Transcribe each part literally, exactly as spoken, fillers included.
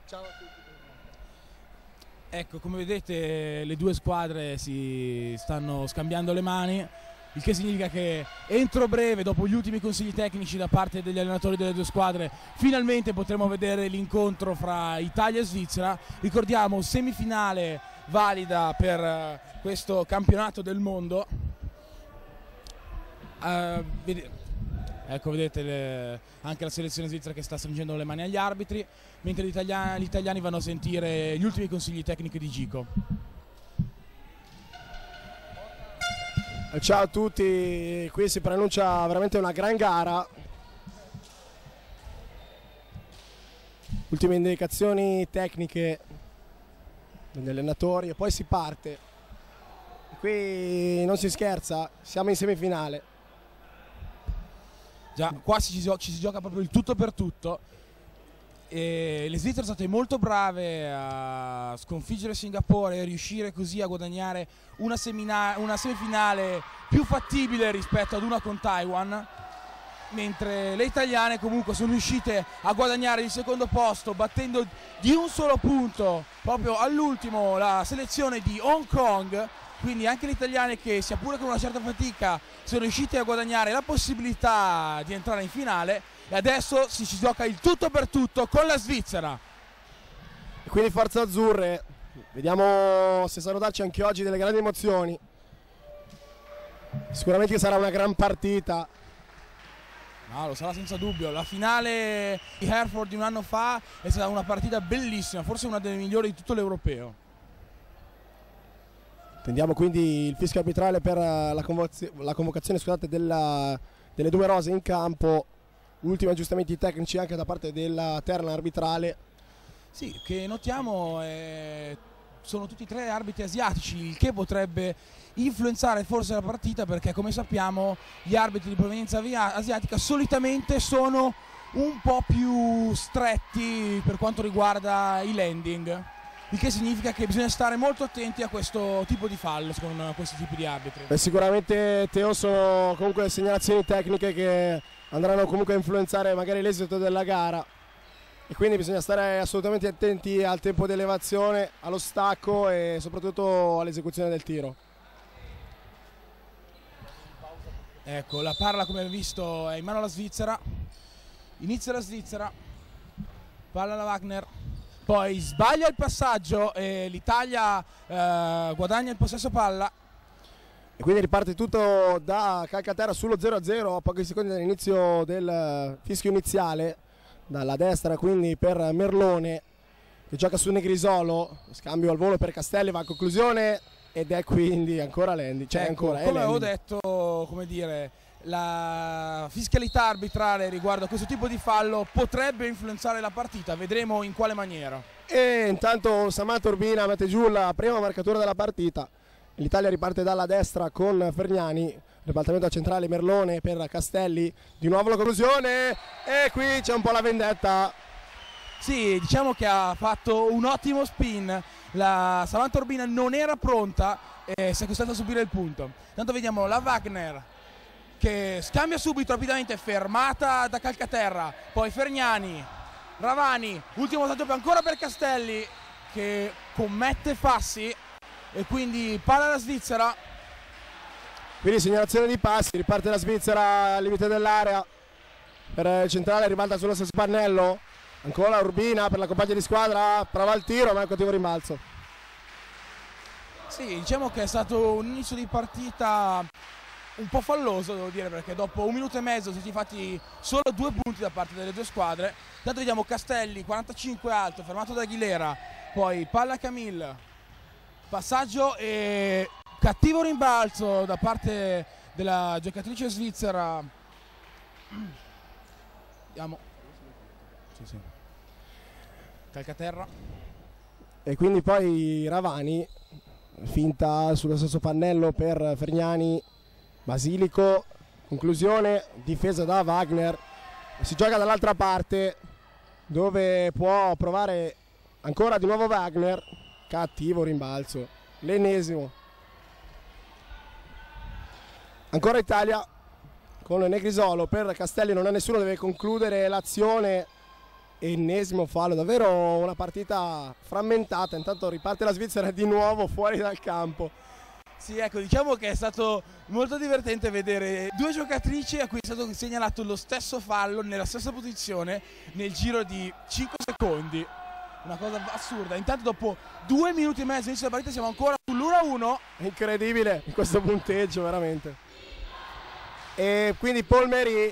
Ciao a tutti. Ecco, come vedete le due squadre si stanno scambiando le mani, il che significa che entro breve, dopo gli ultimi consigli tecnici da parte degli allenatori delle due squadre, finalmente potremo vedere l'incontro fra Italia e Svizzera. Ricordiamo, semifinale valida per questo campionato del mondo. Uh, vede ecco, vedete le, anche la selezione svizzera che sta stringendo le mani agli arbitri, mentre gli italiani, gli italiani vanno a sentire gli ultimi consigli tecnici di Gico. Ciao a tutti, qui si pronuncia veramente una gran gara. Ultime indicazioni tecniche degli allenatori e poi si parte. Qui non si scherza, siamo in semifinale. Già, qua ci si, ci si gioca proprio il tutto per tutto. E le Svizzere sono state molto brave a sconfiggere Singapore e riuscire così a guadagnare una, una semifinale più fattibile rispetto ad una con Taiwan, mentre le italiane comunque sono riuscite a guadagnare il secondo posto battendo di un solo punto proprio all'ultimo la selezione di Hong Kong. Quindi anche le italiane, che sia pure con una certa fatica, sono riuscite a guadagnare la possibilità di entrare in finale, e adesso si, si gioca il tutto per tutto con la Svizzera. E quindi forza azzurre, vediamo se sanno darci anche oggi delle grandi emozioni. Sicuramente sarà una gran partita. No, lo sarà senza dubbio. La finale di Hereford di un anno fa è stata una partita bellissima, forse una delle migliori di tutto l'europeo. Attendiamo quindi il fischio arbitrale per la, convoz la convocazione scusate, della, delle due rose in campo. Ultimi aggiustamenti tecnici anche da parte della terna arbitrale. Sì, che notiamo eh, sono tutti e tre arbitri asiatici, il che potrebbe influenzare forse la partita, perché come sappiamo gli arbitri di provenienza asiatica solitamente sono un po' più stretti per quanto riguarda i landing. Il che significa che bisogna stare molto attenti a questo tipo di fallo con questi tipi di arbitri. Beh, sicuramente Teo sono comunque segnalazioni tecniche che andranno comunque a influenzare magari l'esito della gara, e quindi bisogna stare assolutamente attenti al tempo di elevazione, allo stacco e soprattutto all'esecuzione del tiro. Ecco, la palla come abbiamo visto è in mano alla Svizzera. Inizia la Svizzera, palla alla Wagner. Poi sbaglia il passaggio e l'Italia eh, guadagna il possesso palla. E quindi riparte tutto da Calcaterra sullo zero a zero a pochi secondi dall'inizio del fischio iniziale. Dalla destra quindi per Merlone, che gioca su Negrisolo. Scambio al volo per Castelli, va a conclusione ed è quindi ancora Lendi. Cioè ecco, ancora, come avevo Lendi. detto, come dire, la fiscalità arbitrale riguardo a questo tipo di fallo potrebbe influenzare la partita, vedremo in quale maniera. E intanto Samato Urbina mette giù la prima marcatura della partita. L'Italia riparte dalla destra con Fergnani, ribaltamento centrale Merlone per Castelli, di nuovo la conclusione e qui c'è un po' la vendetta. Sì, diciamo che ha fatto un ottimo spin, la Samantha Urbina non era pronta e si è costretta a subire il punto. Intanto vediamo la Wagner che scambia subito rapidamente, fermata da Calcaterra, poi Fergnani, Ravani, ultimo vantaggio ancora per Castelli che commette passi e quindi palla alla Svizzera. Quindi segnalazione di passi, riparte la Svizzera al limite dell'area, per il centrale ribalta sullo stesso pannello, ancora Urbina per la compagna di squadra, prova il tiro ma è un cattivo rimbalzo. Sì, diciamo che è stato un inizio di partita un po' falloso, devo dire, perché dopo un minuto e mezzo sono stati fatti solo due punti da parte delle due squadre. Intanto vediamo Castelli, quarantacinque alto, fermato da Aguilera, poi palla a Camille, passaggio e cattivo rimbalzo da parte della giocatrice svizzera. Vediamo. Sì, sì. Calcaterra. E quindi poi Ravani, finta sullo stesso pannello per Fergnani, Basilico, conclusione, difesa da Wagner. Si gioca dall'altra parte dove può provare ancora di nuovo Wagner, cattivo rimbalzo, l'ennesimo. Ancora Italia con Negrisolo per Castelli, non ha nessuno, deve concludere l'azione ennesimo fallo, davvero una partita frammentata. Intanto riparte la Svizzera di nuovo fuori dal campo. Sì, ecco, diciamo che è stato molto divertente vedere due giocatrici a cui è stato segnalato lo stesso fallo nella stessa posizione nel giro di cinque secondi. Una cosa assurda. Intanto dopo due minuti e mezzo inizio della partita siamo ancora sull'uno a uno. Incredibile in questo punteggio, veramente. E quindi Polmeri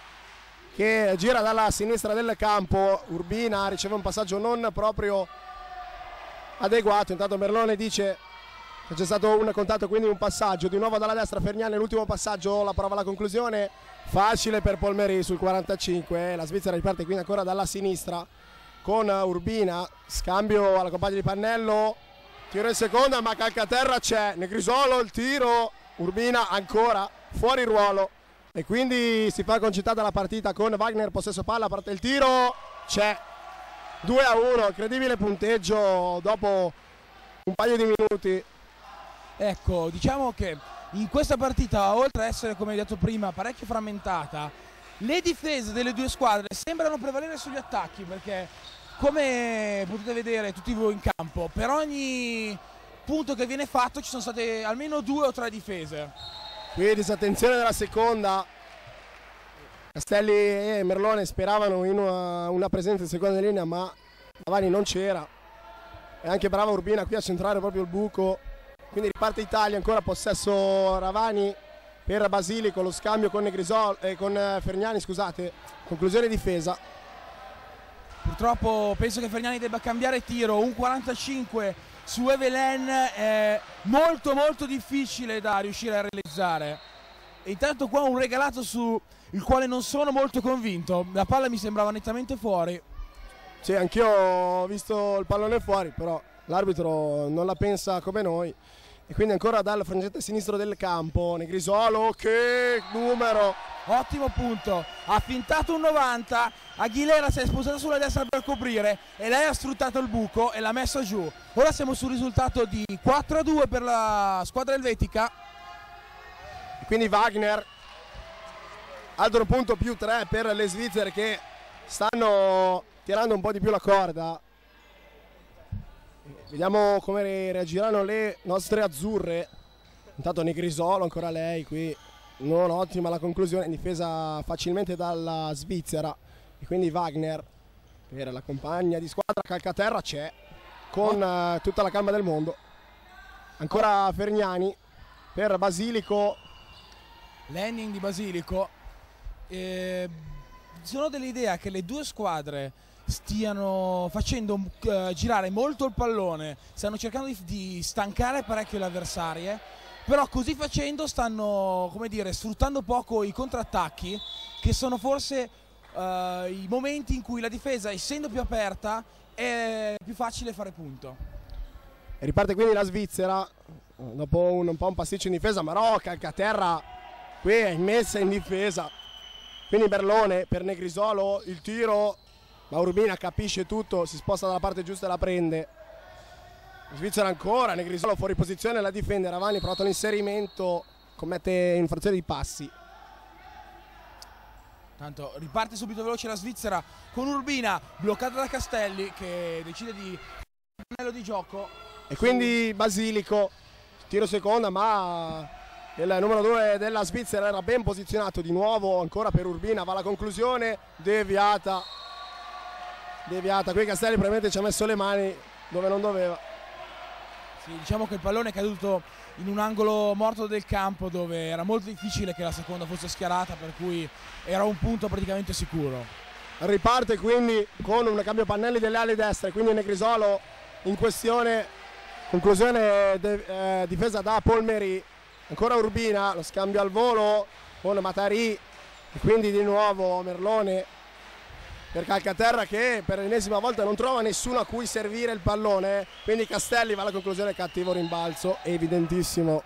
che gira dalla sinistra del campo, Urbina riceve un passaggio non proprio adeguato. Intanto Merlone dice che c'è stato un contatto, quindi un passaggio di nuovo dalla destra. Fergnani, l'ultimo passaggio, la prova alla conclusione, facile per Polmeri sul quarantacinque. La Svizzera riparte quindi ancora dalla sinistra con Urbina, scambio alla compagna di pannello, tiro in seconda ma calcaterra c'è, Negrisolo il tiro, Urbina ancora fuori ruolo e quindi si fa concitata la partita con Wagner possesso palla, parte il tiro, c'è due a uno, incredibile punteggio dopo un paio di minuti. Ecco, diciamo che in questa partita, oltre a essere, come hai detto prima, parecchio frammentata, le difese delle due squadre sembrano prevalere sugli attacchi, perché come potete vedere tutti voi in campo, per ogni punto che viene fatto ci sono state almeno due o tre difese. Qui disattenzione della seconda, Castelli e Merlone speravano in una, una presenza in seconda linea, ma Ravani non c'era, e anche brava Urbina qui a centrare proprio il buco. Quindi riparte Italia, ancora possesso Ravani per Basilico, lo scambio con, Negrisol, eh, con Fergnani, scusate, conclusione difesa. Purtroppo penso che Fergnani debba cambiare tiro, un quarantacinque su Evelen è molto molto difficile da riuscire a realizzare. E intanto qua un regalato su il quale non sono molto convinto, la palla mi sembrava nettamente fuori. Sì, anch'io ho visto il pallone fuori, però l'arbitro non la pensa come noi. E quindi ancora dal frangente sinistro del campo, Negrisolo, che numero! Ottimo punto, ha fintato un novanta, Aguilera si è spostata sulla destra per coprire e lei ha sfruttato il buco e l'ha messa giù. Ora siamo sul risultato di quattro a due per la squadra elvetica. E quindi Wagner, altro punto più tre per le Svizzere che stanno tirando un po' di più la corda. Vediamo come reagiranno le nostre azzurre. Intanto Negrisolo, ancora lei qui, non ottima la conclusione, in difesa facilmente dalla Svizzera. E quindi Wagner per la compagna di squadra, calcaterra c'è con uh, tutta la calma del mondo. Ancora Fergnani per Basilico. Landing di Basilico. Eh, sono dell'idea che le due squadre stiano facendo uh, girare molto il pallone, stanno cercando di, di stancare parecchio le avversarie, però così facendo stanno, come dire, sfruttando poco i contrattacchi, che sono forse uh, i momenti in cui la difesa, essendo più aperta, è più facile fare punto. E riparte quindi la Svizzera dopo un, un po' un pasticcio in difesa, ma no, calcaterra qui è messa in difesa, quindi Merlone per Negrisolo, il tiro, ma Urbina capisce tutto, si sposta dalla parte giusta e la prende. Svizzera ancora, Negrisolo fuori posizione, la difende, Ravani provato l'inserimento, commette infrazione di passi. Tanto riparte subito veloce la Svizzera con Urbina, bloccata da Castelli che decide di anello di gioco. E quindi Basilico, tiro seconda, ma il numero due della Svizzera era ben posizionato di nuovo, ancora per Urbina, va alla conclusione, deviata. Deviata, qui Castelli probabilmente ci ha messo le mani dove non doveva. Sì, diciamo che il pallone è caduto in un angolo morto del campo dove era molto difficile che la seconda fosse schiarata, per cui era un punto praticamente sicuro. Riparte quindi con un cambio pannelli delle ali destre, quindi Negrisolo in questione, conclusione de, eh, difesa da Polmeri, ancora Urbina, lo scambio al volo con Matari e quindi di nuovo Merlone per Calcaterra che per l'ennesima volta non trova nessuno a cui servire il pallone, quindi Castelli va alla conclusione, cattivo rimbalzo, evidentissimo.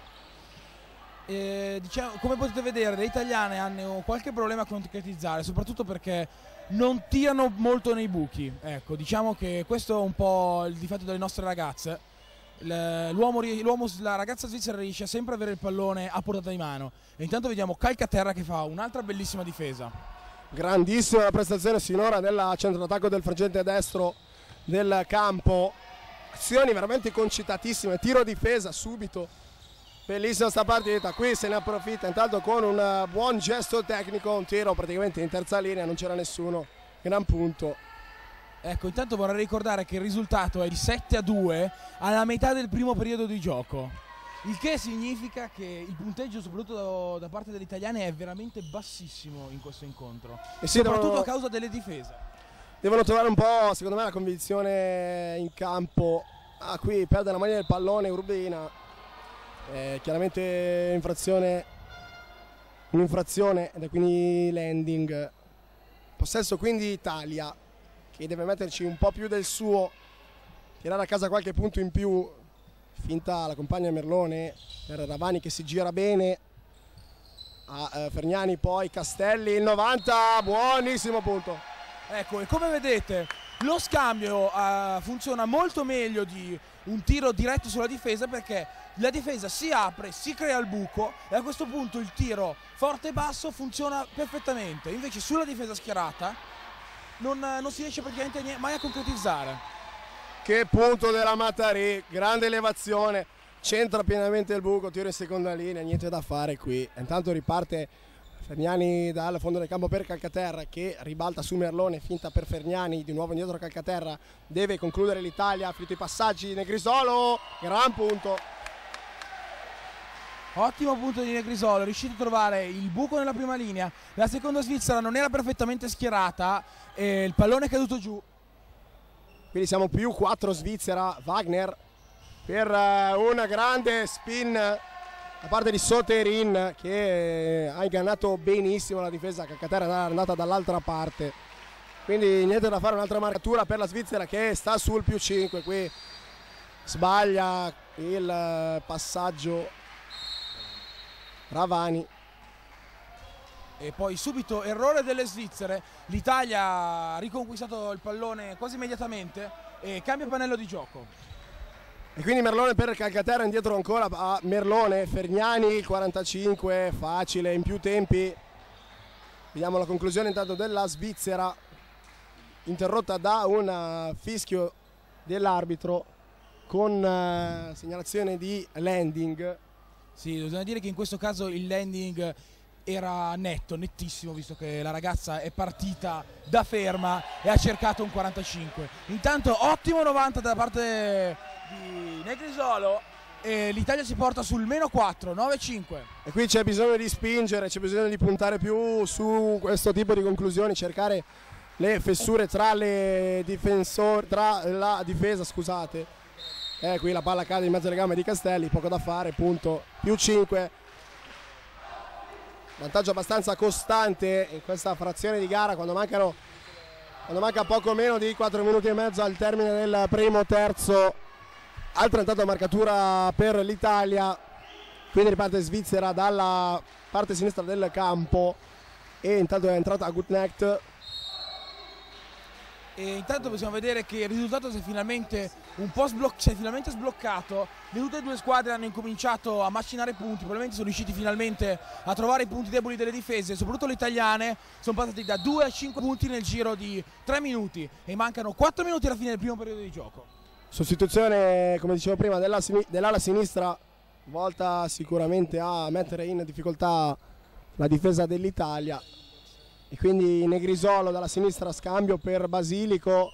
Eh, diciamo, come potete vedere, le italiane hanno qualche problema a concretizzare, soprattutto perché non tirano molto nei buchi. Ecco, diciamo che questo è un po' il difetto delle nostre ragazze. L'uomo, la ragazza svizzera riesce sempre ad avere il pallone a portata di mano. E intanto vediamo Calcaterra che fa un'altra bellissima difesa. Grandissima la prestazione sinora nel centro attacco del frangente destro del campo. Azioni veramente concitatissime, tiro difesa subito. Bellissima sta partita, qui se ne approfitta intanto con un buon gesto tecnico, un tiro praticamente in terza linea, non c'era nessuno, gran punto. Ecco, intanto vorrei ricordare che il risultato è di sette a due alla metà del primo periodo di gioco, il che significa che il punteggio soprattutto da parte degli italiani è veramente bassissimo in questo incontro, e sì, soprattutto devono, a causa delle difese. Devono trovare un po', secondo me, la convinzione in campo. Ah, qui perde la maglia del pallone Urbina. Eh, chiaramente infrazione un'infrazione ed è quindi landing. Possesso quindi Italia, che deve metterci un po' più del suo, tirare a casa qualche punto in più. Finta la compagna Merlone per Ravani che si gira bene a eh, Fergnani, poi Castelli, il novanta, buonissimo punto. Ecco, e come vedete lo scambio uh, funziona molto meglio di un tiro diretto sulla difesa, perché la difesa si apre, si crea il buco e a questo punto il tiro forte e basso funziona perfettamente. Invece sulla difesa schierata non, non si riesce praticamente mai a concretizzare. Che punto della Matarì, grande elevazione, centra pienamente il buco, tiro in seconda linea, niente da fare qui. Intanto riparte Fergnani dal fondo del campo per Calcaterra, che ribalta su Merlone, finta per Fergnani, di nuovo indietro Calcaterra, deve concludere l'Italia, ha finito i passaggi, Negrisolo, gran punto. Ottimo punto di Negrisolo, è riuscito a trovare il buco nella prima linea, la seconda svizzera non era perfettamente schierata e il pallone è caduto giù. Quindi siamo più quattro Svizzera, Wagner per una grande spin da parte di Soterin, che ha ingannato benissimo la difesa. Calcaterra è andata dall'altra parte, quindi niente da fare, un'altra marcatura per la Svizzera che sta sul più cinque. Qui sbaglia il passaggio Ravani e poi subito errore delle svizzere, l'Italia ha riconquistato il pallone quasi immediatamente e cambia pannello di gioco. E quindi Merlone per Calcaterra, indietro ancora a Merlone, Fergnani quarantacinque, facile in più tempi. Vediamo la conclusione intanto della Svizzera, interrotta da un fischio dell'arbitro con uh, segnalazione di landing. Sì, bisogna dire che in questo caso il landing era netto, nettissimo, visto che la ragazza è partita da ferma e ha cercato un quarantacinque. Intanto ottimo novanta da parte di Negrisolo e l'Italia si porta sul meno quattro, nove cinque. E qui c'è bisogno di spingere, c'è bisogno di puntare più su questo tipo di conclusioni, cercare le fessure tra le difensori, tra la difesa, scusate. E qui la palla cade in mezzo alle gambe di Castelli, poco da fare, punto, più cinque. Vantaggio abbastanza costante in questa frazione di gara quando mancano quando manca poco meno di quattro minuti e mezzo al termine del primo terzo. Altra intanto marcatura per l'Italia, quindi riparte Svizzera dalla parte sinistra del campo e intanto è entrata Gutnecht. E intanto possiamo vedere che il risultato si è finalmente un po' sbloc- si è finalmente sbloccato. Le tutte e due squadre hanno incominciato a macinare punti, probabilmente sono riusciti finalmente a trovare i punti deboli delle difese, soprattutto le italiane sono passati da due a cinque punti nel giro di tre minuti e mancano quattro minuti alla fine del primo periodo di gioco. Sostituzione, come dicevo prima, della sin- dell'ala sinistra, volta sicuramente a mettere in difficoltà la difesa dell'Italia. E quindi Negrisolo dalla sinistra, scambio per Basilico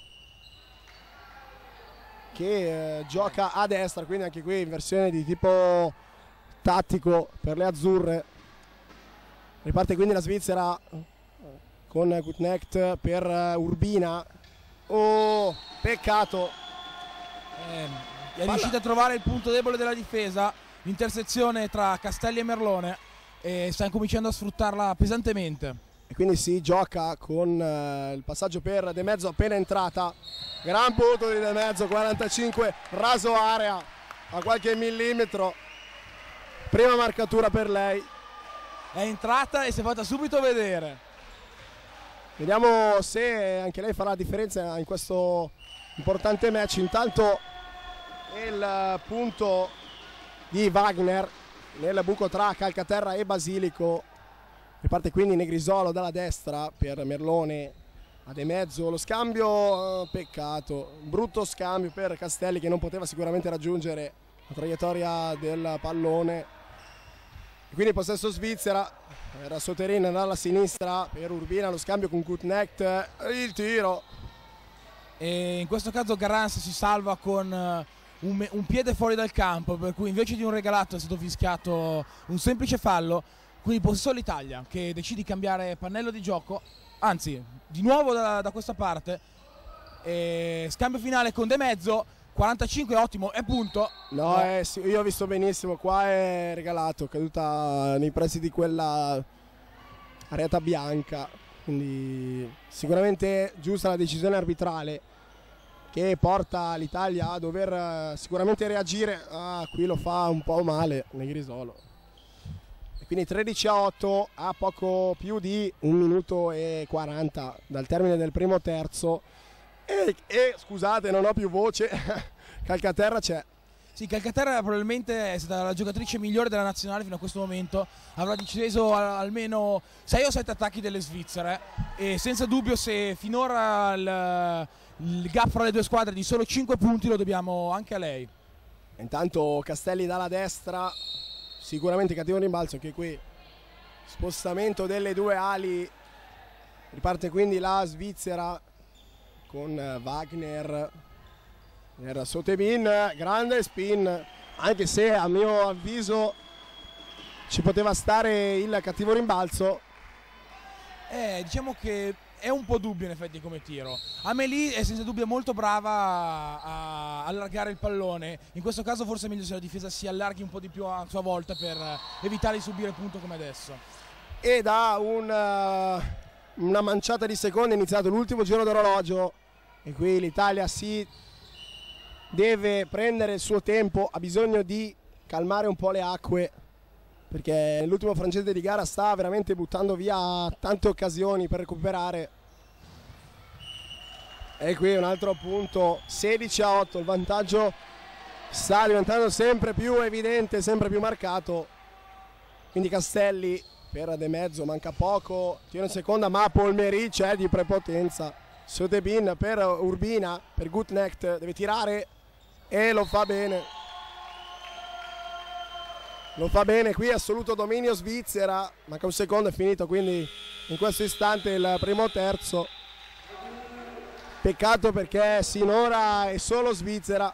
che eh, gioca a destra, quindi anche qui inversione di tipo tattico per le azzurre. Riparte quindi la Svizzera con Gutnecht per uh, Urbina. Oh, peccato. Eh, è riuscita a trovare il punto debole della difesa, l'intersezione tra Castelli e Merlone, e sta incominciando a sfruttarla pesantemente. E quindi si gioca con uh, il passaggio per De Mezzo appena entrata. Gran punto di De Mezzo, quarantacinque, raso area a qualche millimetro. Prima marcatura per lei. È entrata e si è fatta subito vedere. Vediamo se anche lei farà la differenza in questo importante match. Intanto il punto di Wagner nel buco tra Calcaterra e Basilico. Riparte quindi Negrisolo dalla destra per Merlone a De Mezzo. Lo scambio, eh, peccato, brutto scambio per Castelli che non poteva sicuramente raggiungere la traiettoria del pallone. E quindi possesso Svizzera, era Soterin dalla sinistra per Urbina, lo scambio con Gutnecht, il tiro. E in questo caso Garans si salva con un, un piede fuori dal campo, per cui invece di un regalato è stato fischiato un semplice fallo. Quindi possesso l'Italia che decide di cambiare pannello di gioco, anzi di nuovo da, da questa parte, e scambio finale con De Mezzo, quarantacinque, ottimo, e punto. No, no. Eh, sì, io ho visto benissimo, qua è regalato, caduta nei pressi di quella areata bianca, quindi sicuramente giusta la decisione arbitrale che porta l'Italia a dover sicuramente reagire. Ah, qui lo fa un po' male Negrisolo. Quindi tredici a otto a poco più di un minuto e quaranta dal termine del primo terzo. E, e scusate, non ho più voce. Calcaterra c'è. Sì, Calcaterra probabilmente è stata la giocatrice migliore della nazionale fino a questo momento. Avrà deciso almeno sei o sette attacchi delle Svizzere. E senza dubbio, se finora il, il gap fra le due squadre è di solo cinque punti, lo dobbiamo anche a lei. Intanto Castelli dalla destra. Sicuramente cattivo rimbalzo anche qui, spostamento delle due ali, riparte quindi la Svizzera con Wagner, era Sotebin, grande spin, anche se a mio avviso ci poteva stare il cattivo rimbalzo. Eh, diciamo che è un po' dubbio in effetti come tiro. Amélie è senza dubbio molto brava a allargare il pallone, in questo caso forse è meglio se la difesa si allarghi un po' di più a sua volta per evitare di subire punto come adesso. E da un, uh, una manciata di secondi è iniziato l'ultimo giro d'orologio e qui l'Italia si deve prendere il suo tempo, ha bisogno di calmare un po' le acque, perché l'ultimo frangente di gara sta veramente buttando via tante occasioni per recuperare. E qui un altro punto, sedici a otto, il vantaggio sta diventando sempre più evidente, sempre più marcato. Quindi Castelli per De Mezzo, manca poco, tiro in seconda ma Polmeri c'è di prepotenza. Sotebin per Urbina, per Gutnecht, deve tirare e lo fa bene. Lo fa bene qui, assoluto dominio Svizzera, manca un secondo, è finito quindi in questo istante il primo terzo. Peccato perché sinora è solo Svizzera.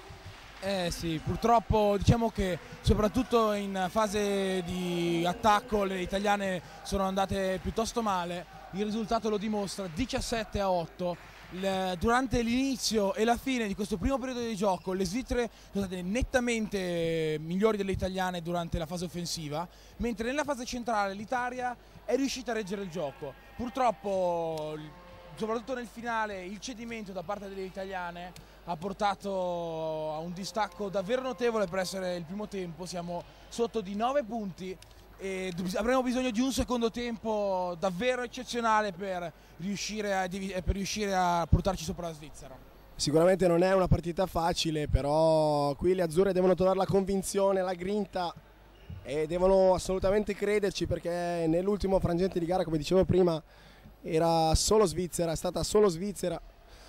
Eh sì, purtroppo diciamo che soprattutto in fase di attacco le italiane sono andate piuttosto male, il risultato lo dimostra, diciassette a otto. Durante l'inizio e la fine di questo primo periodo di gioco le svizzere sono state nettamente migliori delle italiane durante la fase offensiva, mentre nella fase centrale l'Italia è riuscita a reggere il gioco. Purtroppo, soprattutto nel finale, il cedimento da parte delle italiane ha portato a un distacco davvero notevole per essere il primo tempo. Siamo sotto di nove punti e avremo bisogno di un secondo tempo davvero eccezionale per riuscire a, per riuscire a portarci sopra la Svizzera. Sicuramente non è una partita facile, però qui le azzurre devono trovare la convinzione, la grinta e devono assolutamente crederci, perché nell'ultimo frangente di gara, come dicevo prima, era solo Svizzera, è stata solo Svizzera.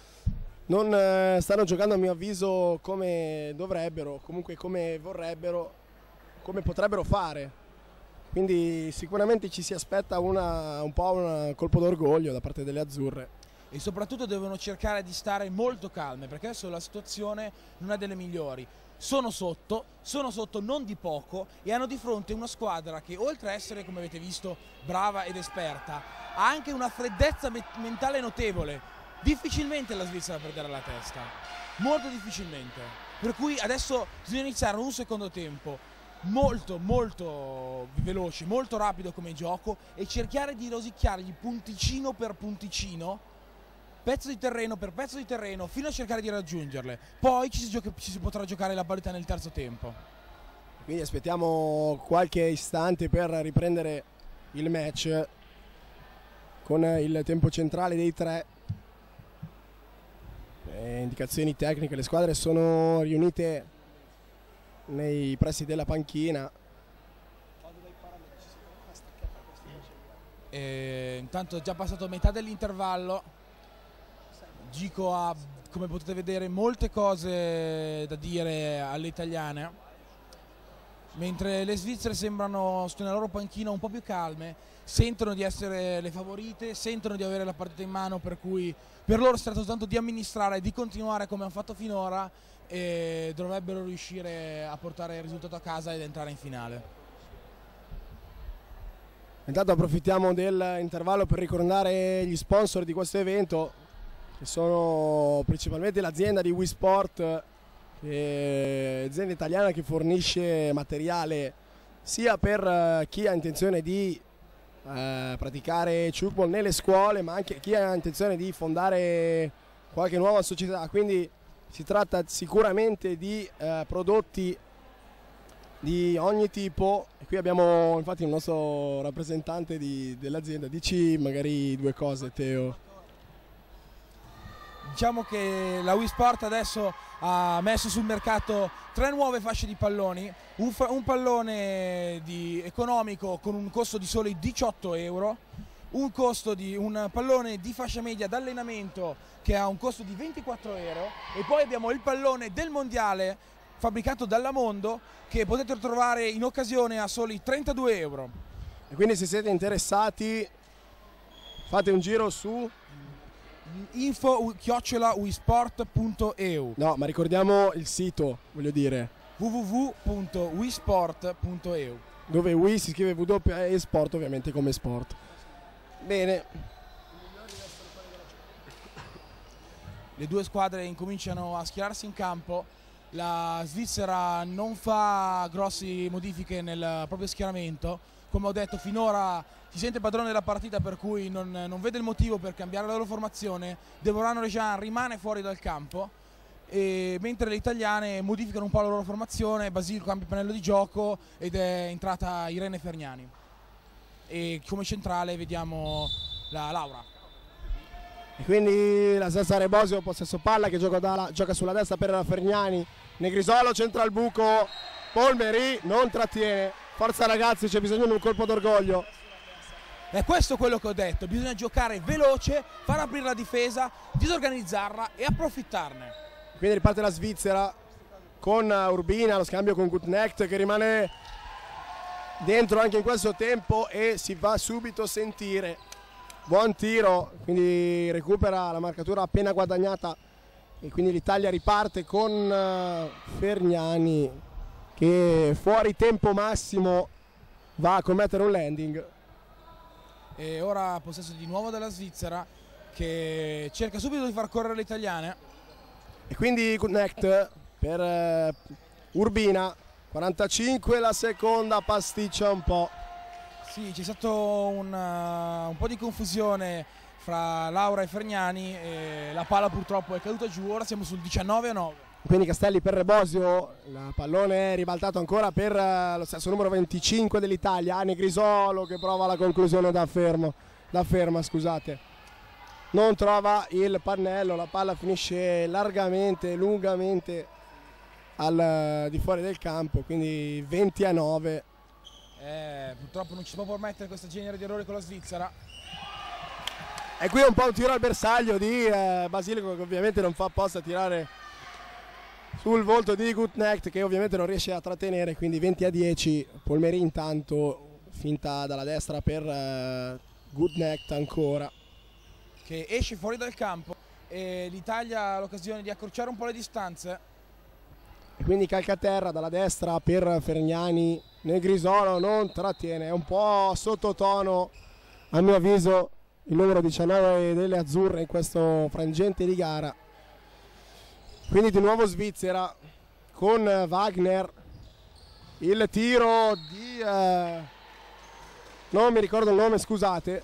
Non eh, stanno giocando a mio avviso come dovrebbero, comunque come vorrebbero, come potrebbero fare. Quindi sicuramente ci si aspetta una, un po' un colpo d'orgoglio da parte delle azzurre. E soprattutto devono cercare di stare molto calme, perché adesso la situazione non è delle migliori. Sono sotto, sono sotto non di poco e hanno di fronte una squadra che, oltre a essere, come avete visto, brava ed esperta, ha anche una freddezza me mentale notevole. Difficilmente la Svizzera perderà la testa, molto difficilmente. Per cui adesso bisogna iniziare un secondo tempo molto molto veloce, molto rapido come gioco, e cercare di rosicchiargli punticino per punticino, pezzo di terreno per pezzo di terreno, fino a cercare di raggiungerle. Poi ci si, gioca, ci si potrà giocare la parità nel terzo tempo. Quindi aspettiamo qualche istante per riprendere il match con il tempo centrale dei tre. Le indicazioni tecniche, le squadre sono riunite nei pressi della panchina. E intanto è già passato metà dell'intervallo. Gico ha, come potete vedere, molte cose da dire alle italiane, mentre le svizzere sembrano nella loro panchina un po' più calme, sentono di essere le favorite, sentono di avere la partita in mano, per cui per loro si tratta soltanto di amministrare, di continuare come hanno fatto finora e dovrebbero riuscire a portare il risultato a casa ed entrare in finale. Intanto approfittiamo dell'intervallo per ricordare gli sponsor di questo evento, che sono principalmente l'azienda di Wii Sport, che è azienda italiana che fornisce materiale sia per chi ha intenzione di eh, praticare ciucball nelle scuole, ma anche chi ha intenzione di fondare qualche nuova società. Quindi si tratta sicuramente di eh, prodotti di ogni tipo. E qui abbiamo infatti il nostro rappresentante dell'azienda. Dici magari due cose, Teo. Diciamo che la Wii Sport adesso ha messo sul mercato tre nuove fasce di palloni, un, un pallone di economico con un costo di soli diciotto euro, un, costo di, un pallone di fascia media d'allenamento che ha un costo di ventiquattro euro, e poi abbiamo il pallone del mondiale fabbricato dalla Mondo che potete trovare in occasione a soli trentadue euro. E quindi se siete interessati fate un giro su info chiocciola wisport punto e u. No, ma ricordiamo il sito, voglio dire w w w punto wisport punto e u, dove Wii si scrive W e Sport ovviamente come sport. Bene, le due squadre incominciano a schierarsi in campo. La Svizzera non fa grosse modifiche nel proprio schieramento, come ho detto finora si sente padrone della partita, per cui non, non vede il motivo per cambiare la loro formazione. Devorano Rejean rimane fuori dal campo, e mentre le italiane modificano un po' la loro formazione. Basilico cambia il pannello di gioco ed è entrata Irene Fergnani, e come centrale vediamo la Laura. e quindi la Stessa Rebosio, possesso palla, che gioca, da, gioca sulla destra per Fergnani. Negrisolo centra il buco, Polmeri non trattiene. Forza ragazzi, c'è bisogno di un colpo d'orgoglio. È questo quello che ho detto, bisogna giocare veloce, far aprire la difesa, disorganizzarla e approfittarne. Quindi riparte la Svizzera con Urbina, lo scambio con Gutknecht che rimane dentro anche in questo tempo e si va subito a sentire. Buon tiro, quindi recupera la marcatura appena guadagnata, e quindi l'Italia riparte con Fergnani che fuori tempo massimo va a commettere un landing. E ora possesso di nuovo della Svizzera, che cerca subito di far correre le italiane. E quindi Gutknecht per eh, Urbina, quarantacinque la seconda, pasticcia un po'. Sì, c'è stato un, uh, un po' di confusione fra Laura e Fergnani, e la palla purtroppo è caduta giù. Ora siamo sul diciannove a nove. Quindi Castelli per Rebosio, il pallone è ribaltato ancora per uh, lo stesso numero venticinque dell'Italia, Negrisolo che prova la conclusione da, fermo, da ferma, scusate. Non trova il pannello, la palla finisce largamente, lungamente al, uh, di fuori del campo, quindi venti a nove. Eh, purtroppo non ci si può permettere questo genere di errori con la Svizzera. E qui è un po' un tiro al bersaglio di eh, Basilico, che ovviamente non fa apposta a tirare sul volto di Gutknecht, che ovviamente non riesce a trattenere, quindi venti a dieci. Polmeri intanto finta dalla destra per eh, Gutknecht ancora, che esce fuori dal campo, e l'Italia ha l'occasione di accorciare un po' le distanze. E quindi calcaterra dalla destra per Fergnani. Negrisolo non trattiene, è un po' sottotono a mio avviso il numero diciannove delle azzurre in questo frangente di gara. Quindi di nuovo Svizzera con Wagner, il tiro di eh, non mi ricordo il nome, scusate,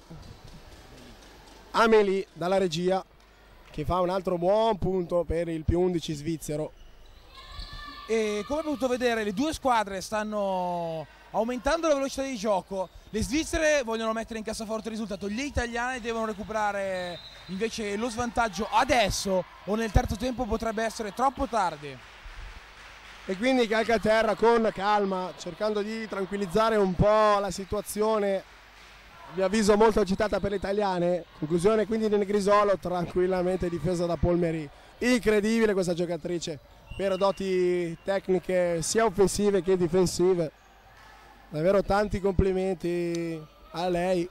Amélie dalla regia, che fa un altro buon punto per il più undici svizzero. E come potete vedere, le due squadre stanno aumentando la velocità di gioco. Le svizzere vogliono mettere in cassaforte il risultato, le italiane devono recuperare invece lo svantaggio adesso, o nel terzo tempo potrebbe essere troppo tardi. E quindi calcaterra con calma, cercando di tranquillizzare un po' la situazione vi avviso molto agitata per le italiane. Conclusione quindi di Negrisolo, tranquillamente difesa da Polmeri. Incredibile questa giocatrice per doti tecniche sia offensive che difensive. Davvero tanti complimenti a lei.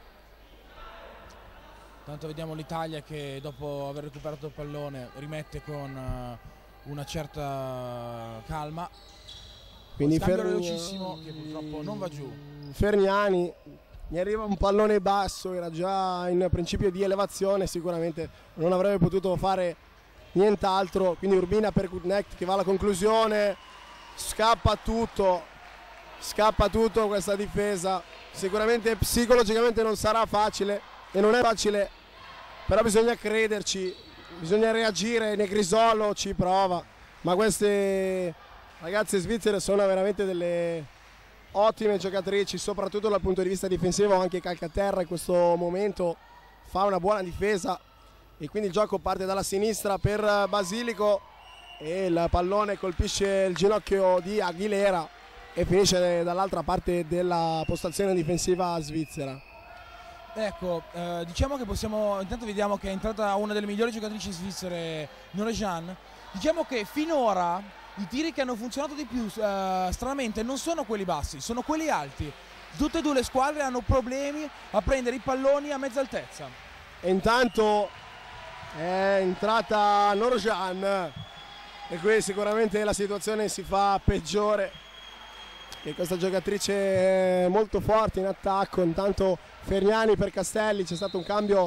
Tanto vediamo l'Italia che dopo aver recuperato il pallone rimette con uh, una certa calma. Quindi scambio Fermi... velocissimo che purtroppo non va giù. Ferniani, mi arriva un pallone basso, era già in principio di elevazione, sicuramente non avrebbe potuto fare nient'altro. Quindi Urbina per Goodnecht che va alla conclusione, scappa tutto, scappa tutto questa difesa. Sicuramente psicologicamente non sarà facile e non è facile, però bisogna crederci, bisogna reagire. Negrisolo ci prova, ma queste ragazze svizzere sono veramente delle ottime giocatrici, soprattutto dal punto di vista difensivo. Anche Calcaterra in questo momento fa una buona difesa e quindi il gioco parte dalla sinistra per Basilico e il pallone colpisce il ginocchio di Aguilera e finisce dall'altra parte della postazione difensiva svizzera. Ecco, eh, diciamo che possiamo, intanto vediamo che è entrata una delle migliori giocatrici svizzere, Nora Jeanne. Diciamo che finora i tiri che hanno funzionato di più eh, stranamente non sono quelli bassi, sono quelli alti. Tutte e due le squadre hanno problemi a prendere i palloni a mezza altezza. E intanto è entrata Nora Jeanne e qui sicuramente la situazione si fa peggiore, che questa giocatrice è molto forte in attacco. Intanto Ferniani per Castelli, c'è stato un cambio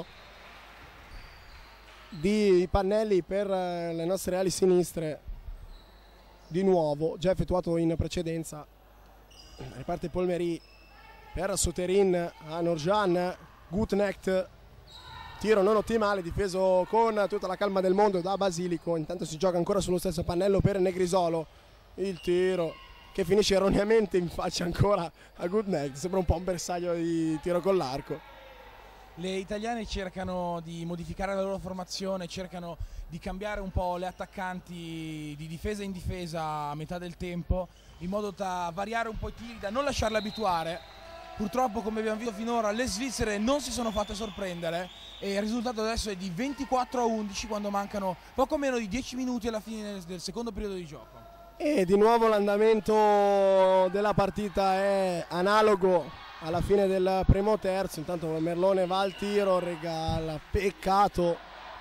di pannelli per le nostre ali sinistre di nuovo, già effettuato in precedenza. Riparte Polmeri per Soterin a Norjan, Goodnecht, tiro non ottimale, difeso con tutta la calma del mondo da Basilico. Intanto si gioca ancora sullo stesso pannello per Negrisolo, il tiro che finisce erroneamente in faccia ancora a Goodnecht, sembra un po' un bersaglio di tiro con l'arco. Le italiane cercano di modificare la loro formazione, cercano di cambiare un po' le attaccanti di difesa in difesa a metà del tempo, in modo da variare un po' i tiri, da non lasciarle abituare. Purtroppo, come abbiamo visto finora, le svizzere non si sono fatte sorprendere e il risultato adesso è di ventiquattro a undici quando mancano poco meno di dieci minuti alla fine del secondo periodo di gioco. E di nuovo l'andamento della partita è analogo alla fine del primo terzo. Intanto Merlone va al tiro, regala, peccato.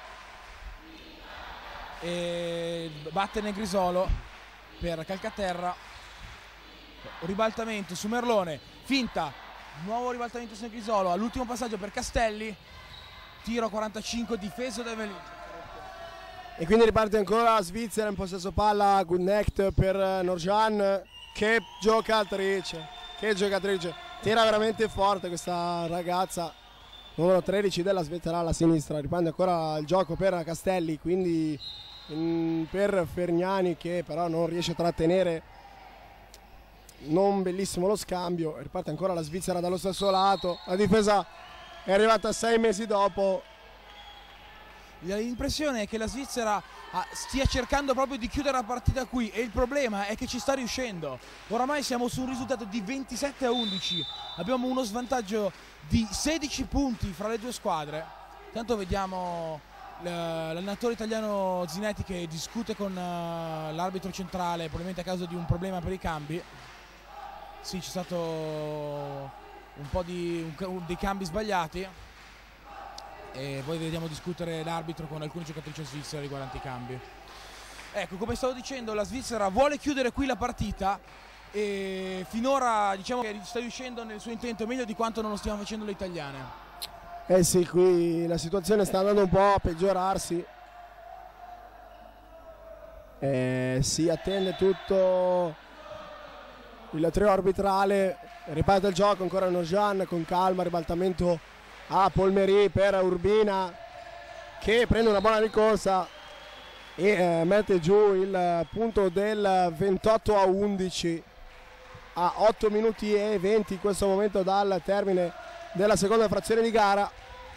E batte Negrisolo per Calcaterra. Ribaltamento su Merlone, finta, nuovo ribaltamento su Negrisolo, all'ultimo passaggio per Castelli, tiro quarantacinque difeso da Evelyn. E quindi riparte ancora la Svizzera in possesso palla, Goodnecht per Norjan. Che giocatrice, che giocatrice, tira veramente forte questa ragazza, numero tredici della Svizzera alla sinistra. Riprende ancora il gioco per Castelli, quindi in, per Ferniani che però non riesce a trattenere, non bellissimo lo scambio. Riparte ancora la Svizzera dallo stesso lato, la difesa è arrivata sei mesi dopo. L'impressione è che la Svizzera stia cercando proprio di chiudere la partita qui e il problema è che ci sta riuscendo. Oramai siamo su un risultato di ventisette a undici, abbiamo uno svantaggio di sedici punti fra le due squadre. Intanto vediamo l'allenatore italiano Zinetti che discute con l'arbitro centrale, probabilmente a causa di un problema per i cambi. Sì, c'è stato un po' di un, dei cambi sbagliati. E poi vediamo discutere l'arbitro con alcuni giocatrici svizzere riguardanti i cambi. Ecco, come stavo dicendo, la Svizzera vuole chiudere qui la partita e finora diciamo che sta riuscendo nel suo intento meglio di quanto non lo stiano facendo le italiane. Eh sì, qui la situazione sta andando un po' a peggiorarsi. Eh, si attende tutto il trio arbitrale, riparte il gioco ancora Norjan con calma, ribaltamento a Polmeri per Urbina che prende una buona ricorsa e eh, mette giù il punto del ventotto a undici a otto minuti e venti in questo momento dal termine della seconda frazione di gara.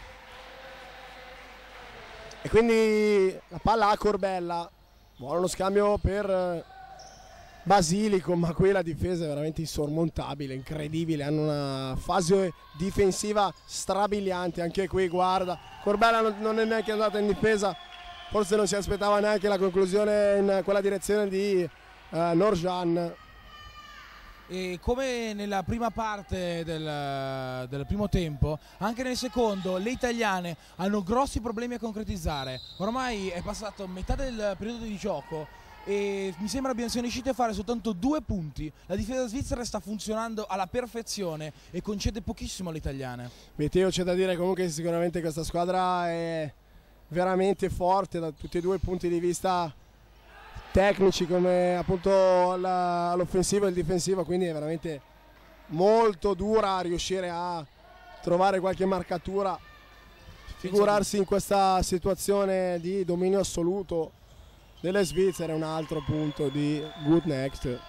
E quindi la palla a Corbella, buono lo scambio per Basilico, ma qui la difesa è veramente insormontabile, incredibile, hanno una fase difensiva strabiliante, anche qui guarda, Corbella non, non è neanche andata in difesa, forse non si aspettava neanche la conclusione in quella direzione di uh, Norjan. E come nella prima parte del, del primo tempo, anche nel secondo le italiane hanno grossi problemi a concretizzare. Ormai è passato metà del periodo di gioco e mi sembra siano riusciti a fare soltanto due punti. La difesa svizzera sta funzionando alla perfezione e concede pochissimo alle italiane. Matteo, c'è da dire comunque che sicuramente questa squadra è veramente forte da tutti e due i punti di vista tecnici, come appunto l'offensivo e il difensivo, quindi è veramente molto dura riuscire a trovare qualche marcatura, figurarsi in questa situazione di dominio assoluto delle Svizzere. Un altro punto di Good Next.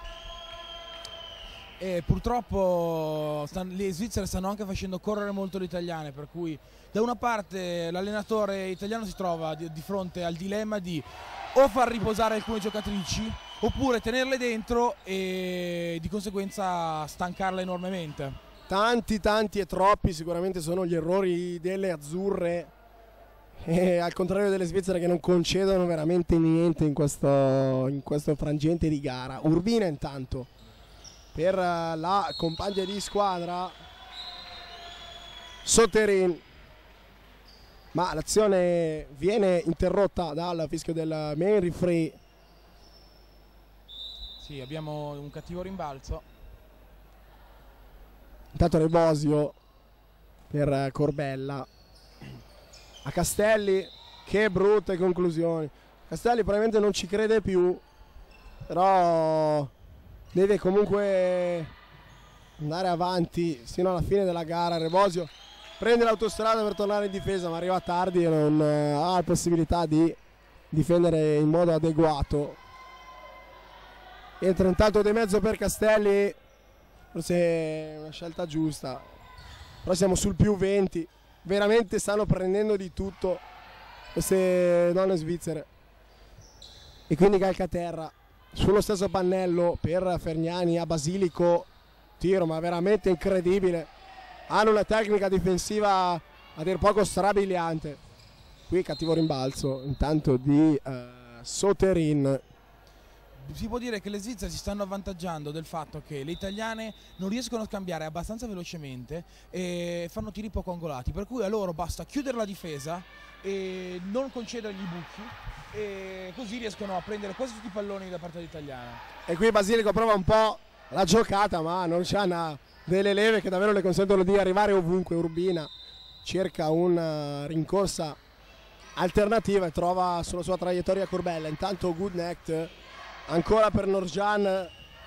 E purtroppo stanno, le Svizzere stanno anche facendo correre molto le italiane, per cui da una parte l'allenatore italiano si trova di, di fronte al dilemma di o far riposare alcune giocatrici oppure tenerle dentro e di conseguenza stancarle enormemente. Tanti tanti e troppi sicuramente sono gli errori delle azzurre, e al contrario delle Svizzere che non concedono veramente niente in questo, in questo frangente di gara. Urbina intanto per la compagna di squadra Soterin, ma l'azione viene interrotta dal fischio del main referee. Sì, abbiamo un cattivo rimbalzo. Intanto Rebosio per Corbella a Castelli, che brutte conclusioni. Castelli probabilmente non ci crede più, però deve comunque andare avanti sino alla fine della gara. Rebosio prende l'autostrada per tornare in difesa, ma arriva tardi e non ha la possibilità di difendere in modo adeguato. Entra intanto De Mezzo per Castelli, forse è una scelta giusta, però siamo sul più venti, veramente stanno prendendo di tutto queste donne svizzere. E quindi Calcaterra sullo stesso pannello per Fergnani a Basilico, tiro ma veramente incredibile. Hanno una tecnica difensiva a dir poco strabiliante. Qui cattivo rimbalzo intanto di uh, Soterin. Si può dire che le Svizzere si stanno avvantaggiando del fatto che le italiane non riescono a scambiare abbastanza velocemente e fanno tiri poco angolati, per cui a loro basta chiudere la difesa e non concedere gli buchi, e così riescono a prendere quasi tutti i palloni da parte italiana. E qui Basilico prova un po' la giocata, ma non c'è una delle leve che davvero le consentono di arrivare ovunque. Urbina cerca una rincorsa alternativa e trova sulla sua traiettoria Corbella. Intanto Good Next ancora per Norjan,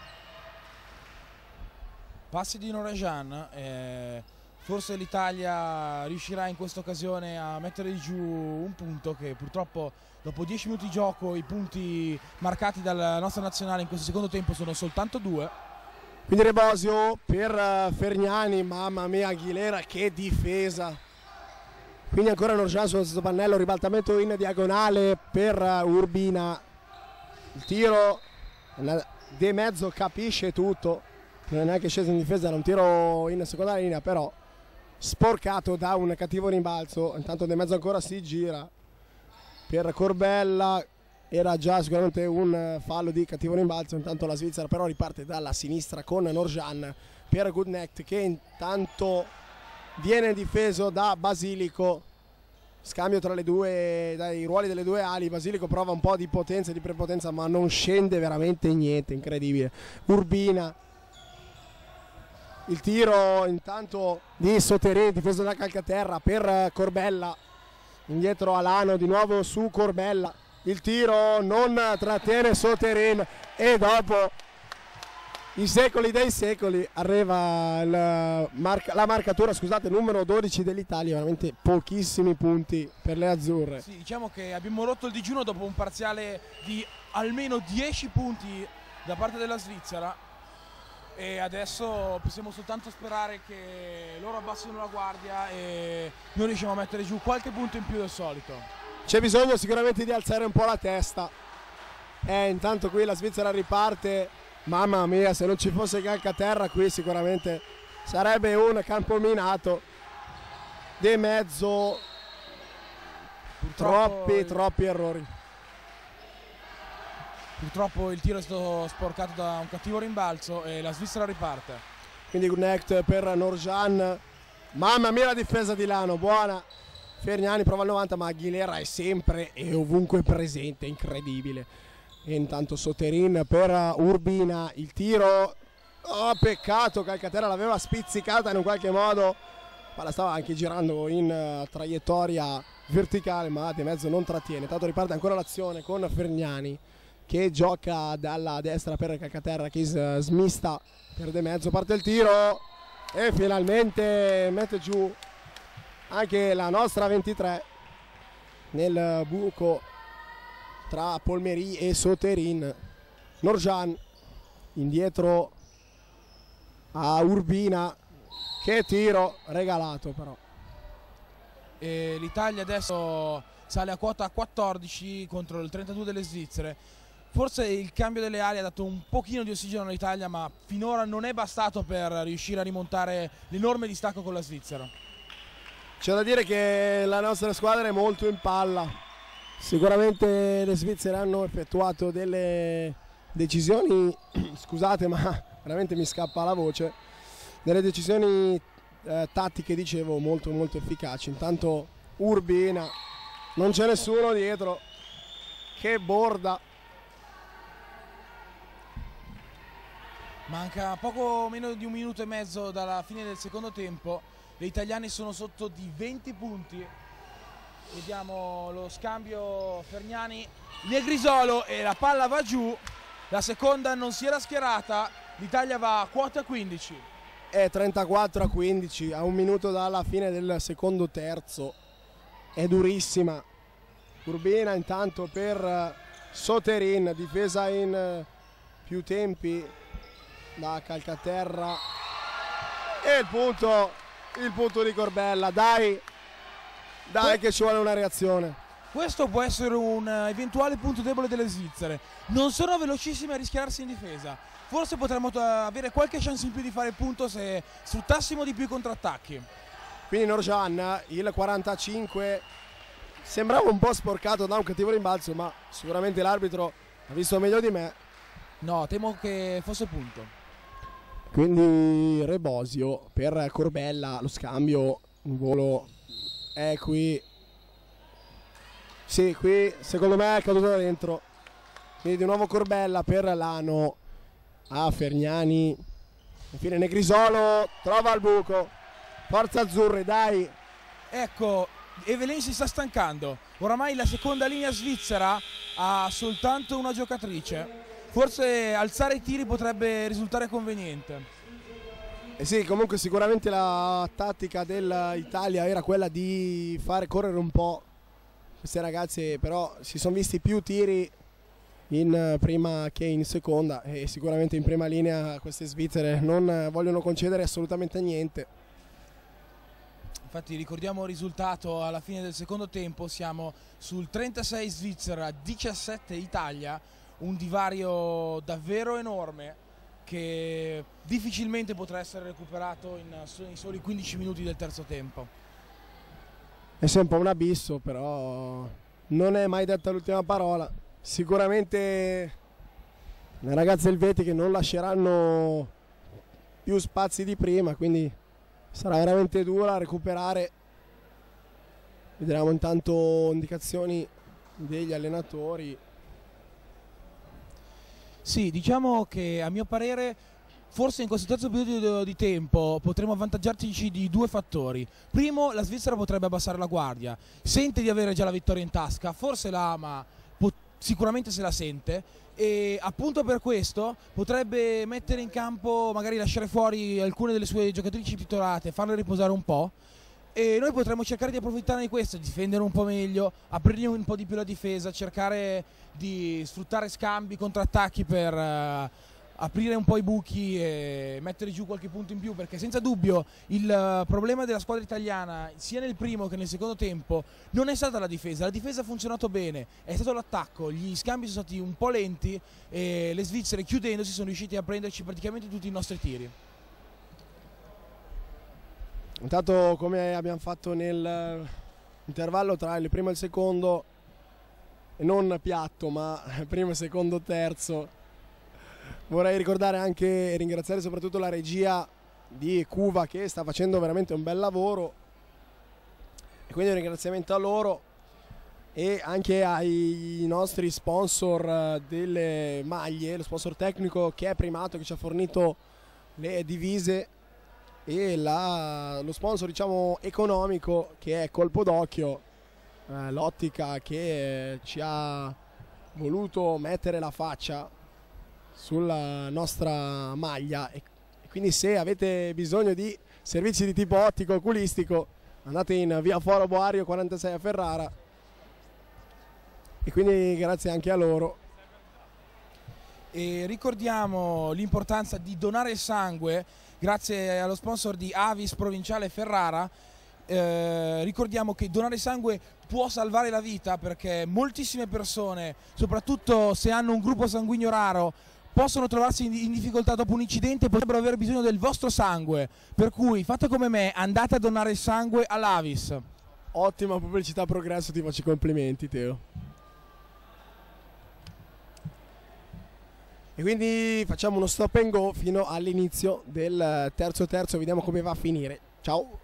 passi di Norjan, eh, forse l'Italia riuscirà in questa occasione a mettere giù un punto che purtroppo dopo dieci minuti di gioco i punti marcati dalla nostra nazionale in questo secondo tempo sono soltanto due. Quindi Rebosio per Fergnani, mamma mia Aguilera che difesa. Quindi ancora Norjan sullo stesso pannello, ribaltamento in diagonale per Urbina. Il tiro, De Mezzo capisce tutto, non è neanche sceso in difesa, era un tiro in seconda linea, però sporcato da un cattivo rimbalzo. Intanto De Mezzo ancora si gira per Corbella, era già sicuramente un fallo di cattivo rimbalzo. Intanto la Svizzera però riparte dalla sinistra con Norjan per Good Next, che intanto viene difeso da Basilico. Scambio tra le due, dai ruoli delle due ali. Basilico prova un po' di potenza e di prepotenza, ma non scende veramente niente, incredibile. Urbina, il tiro intanto di Soterin, difeso da Calcaterra per Corbella, indietro Alano, di nuovo su Corbella, il tiro non trattiene Soterin e dopo i secoli dei secoli arriva il marca, la marcatura, scusate, numero dodici dell'Italia. Veramente pochissimi punti per le azzurre. Sì, diciamo che abbiamo rotto il digiuno dopo un parziale di almeno dieci punti da parte della Svizzera e adesso possiamo soltanto sperare che loro abbassino la guardia e noi riusciamo a mettere giù qualche punto in più del solito. C'è bisogno sicuramente di alzare un po' la testa Eh, intanto qui la Svizzera riparte. Mamma mia, se non ci fosse Calcaterra qui sicuramente sarebbe un campo minato. De mezzo, Purtroppo troppi, il... troppi errori. Purtroppo il tiro è stato sporcato da un cattivo rimbalzo e la Svizzera riparte. Quindi connect per Norjan. Mamma mia la difesa di Lano, buona. Fergnani prova il novanta, ma Aguilera è sempre e ovunque presente, incredibile. E intanto Soterin per Urbina, il tiro. Oh, peccato, Calcaterra l'aveva spizzicata in un qualche modo, ma la stava anche girando in uh, traiettoria verticale, ma De mezzo non trattiene. Tanto riparte ancora l'azione con Fergnani che gioca dalla destra per Calcaterra che uh, smista per De mezzo, parte il tiro e finalmente mette giù anche la nostra ventitré nel buco tra Polmeri e Soterin. Norjan indietro a Urbina, che tiro regalato però. E l'Italia adesso sale a quota quattordici contro il trentadue delle Svizzere. Forse il cambio delle ali ha dato un pochino di ossigeno all'Italia, ma finora non è bastato per riuscire a rimontare l'enorme distacco con la Svizzera. C'è da dire che la nostra squadra è molto in palla. Sicuramente le Svizzere hanno effettuato delle decisioni, scusate ma veramente mi scappa la voce, delle decisioni eh, tattiche, dicevo, molto molto efficaci. Intanto Urbina, non c'è nessuno dietro, che borda. Manca poco meno di un minuto e mezzo dalla fine del secondo tempo. Le italiane sono sotto di venti punti. Vediamo lo scambio Fergnani, Negrisolo e la palla va giù. La seconda non si era schierata. L'Italia va a quota quindici. È trentaquattro a quindici a un minuto dalla fine del secondo terzo. È durissima. Urbina intanto per Soterin, difesa in più tempi da Calcaterra e il punto, il punto di Corbella. Dai, dai che ci vuole una reazione. Questo può essere un eventuale punto debole delle Svizzere. Non sono velocissime a rischiarsi in difesa. Forse potremmo avere qualche chance in più di fare il punto se sfruttassimo di più i contrattacchi. Quindi Norjan, il quarantacinque, sembrava un po' sporcato da un cattivo rimbalzo, ma sicuramente l'arbitro ha visto meglio di me. No, temo che fosse punto. Quindi Rebosio per Corbella, lo scambio in volo è qui. Sì, qui secondo me è caduto da dentro. Quindi di nuovo Corbella per Lano a Fergnani. Infine Negrisolo trova il buco. Forza azzurri, dai. Ecco, Evelyn si sta stancando. Oramai la seconda linea svizzera ha soltanto una giocatrice. Forse alzare i tiri potrebbe risultare conveniente. Eh sì, comunque sicuramente la tattica dell'Italia era quella di fare correre un po' queste ragazze, però si sono visti più tiri in prima che in seconda e sicuramente in prima linea queste svizzere non vogliono concedere assolutamente niente. Infatti ricordiamo il risultato alla fine del secondo tempo, siamo sul trentasei Svizzera, diciassette Italia, un divario davvero enorme che difficilmente potrà essere recuperato in, in soli quindici minuti del terzo tempo. È sempre un abisso, però non è mai detta l'ultima parola. Sicuramente le ragazze elvetiche non lasceranno più spazi di prima, quindi sarà veramente dura recuperare. Vedremo intanto indicazioni degli allenatori. Sì, diciamo che a mio parere forse in questo terzo periodo di tempo potremo avvantaggiarci di due fattori. Primo, la Svizzera potrebbe abbassare la guardia, sente di avere già la vittoria in tasca, forse la ama, sicuramente se la sente, e appunto per questo potrebbe mettere in campo, magari lasciare fuori alcune delle sue giocatrici titolate, farle riposare un po', e noi potremmo cercare di approfittare di questo, difendere un po' meglio, aprirgli un po' di più la difesa, cercare di sfruttare scambi, contrattacchi per uh, aprire un po' i buchi e mettere giù qualche punto in più, perché senza dubbio il problema della squadra italiana sia nel primo che nel secondo tempo non è stata la difesa. La difesa ha funzionato bene, è stato l'attacco, gli scambi sono stati un po' lenti e le svizzere chiudendosi sono riusciti a prenderci praticamente tutti i nostri tiri. Intanto, come abbiamo fatto nell'intervallo tra il primo e il secondo, non piatto ma primo, secondo, terzo, vorrei ricordare anche e ringraziare soprattutto la regia di Cuva che sta facendo veramente un bel lavoro, e quindi un ringraziamento a loro e anche ai nostri sponsor delle maglie, lo sponsor tecnico che è Primato, che ci ha fornito le divise, e la, lo sponsor diciamo economico che è Colpo d'Occhio, eh, l'ottica che eh, ci ha voluto mettere la faccia sulla nostra maglia, e, e quindi se avete bisogno di servizi di tipo ottico oculistico andate in via Foro Boario quarantasei a Ferrara, e quindi grazie anche a loro. E ricordiamo l'importanza di donare il sangue grazie allo sponsor di Avis Provinciale Ferrara. Eh, ricordiamo che donare sangue può salvare la vita, perché moltissime persone, soprattutto se hanno un gruppo sanguigno raro, possono trovarsi in difficoltà dopo un incidente e potrebbero aver bisogno del vostro sangue, per cui fate come me, andate a donare il sangue all'Avis. Ottima pubblicità, Progresso, ti faccio i complimenti, Teo. E quindi facciamo uno stop and go fino all'inizio del terzo terzo, vediamo come va a finire. Ciao!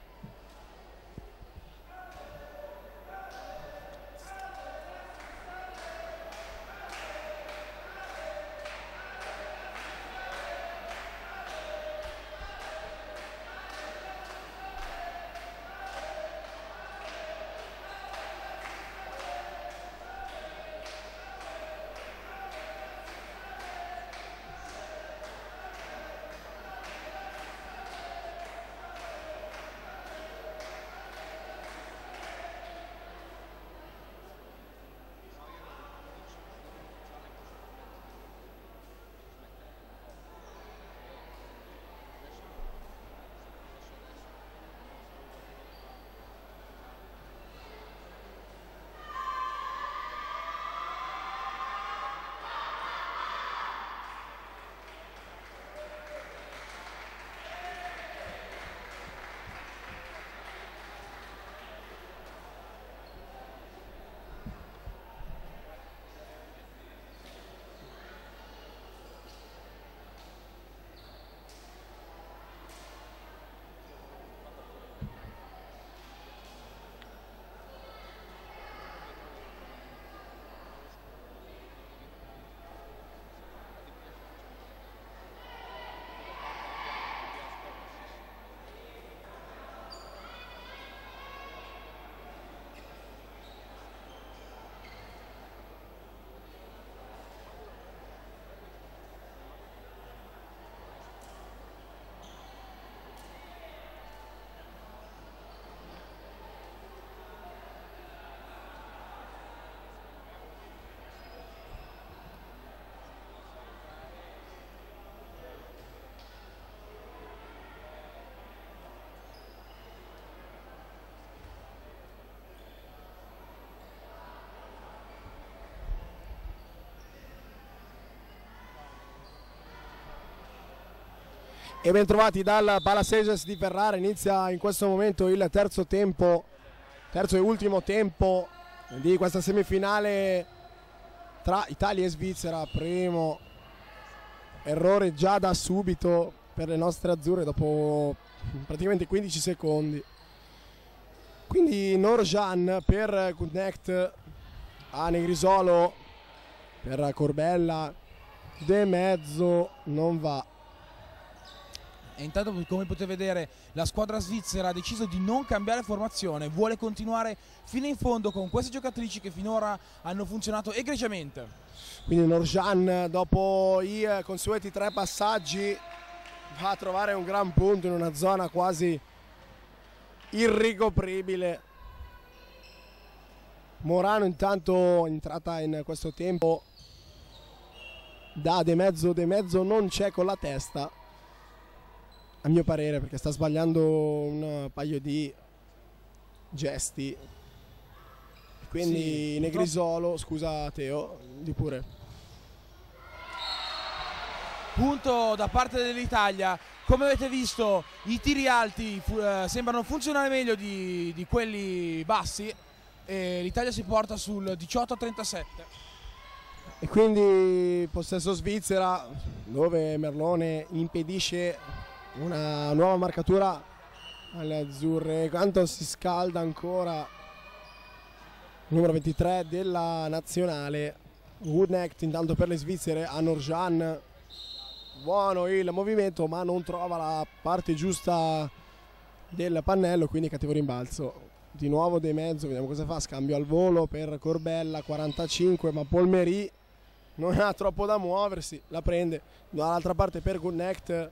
E bentrovati dal Palaceses di Ferrara. Inizia in questo momento il terzo tempo, terzo e ultimo tempo di questa semifinale tra Italia e Svizzera. Primo errore già da subito per le nostre azzurre dopo praticamente quindici secondi. Quindi Norjan per Connect a Negrisolo, per Corbella de mezzo non va. E intanto, come potete vedere, la squadra svizzera ha deciso di non cambiare formazione, vuole continuare fino in fondo con queste giocatrici che finora hanno funzionato egregiamente. Quindi Norjan, dopo i consueti tre passaggi, va a trovare un gran punto in una zona quasi irricopribile. Morano intanto, entrata in questo tempo, da De Mezzo. De Mezzo non c'è con la testa, a mio parere, perché sta sbagliando un paio di gesti. Quindi Sì, Negrisolo, scusa Teo, di pure. Punto da parte dell'Italia. Come avete visto, i tiri alti fu eh, sembrano funzionare meglio di, di quelli bassi e l'Italia si porta sul diciotto a trentasette. E quindi possesso Svizzera, dove Merlone impedisce una nuova marcatura alle azzurre. Quanto si scalda ancora il numero ventitré della nazionale. Woodnecht intanto per le svizzere a Norjan. Buono il movimento, ma non trova la parte giusta del pannello, quindi cattivo rimbalzo. Di nuovo De Mezzo, vediamo cosa fa. Scambio al volo per Corbella, quarantacinque, ma Polmery non ha troppo da muoversi, la prende. Dall'altra parte per Woodnecht.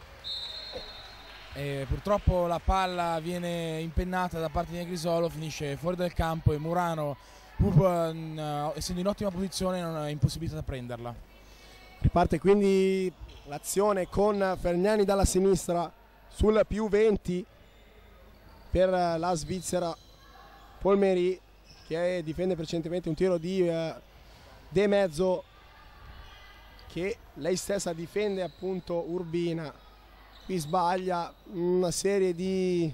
E purtroppo la palla viene impennata da parte di Negrisolo, finisce fuori dal campo e Murano, pur uh, essendo in ottima posizione, non è impossibilitato a prenderla. Riparte quindi l'azione con Fergnani dalla sinistra sul più venti per la Svizzera. Polmery che difende precedentemente un tiro di uh, De Mezzo, che lei stessa difende appunto Urbina. Qui sbaglia una serie di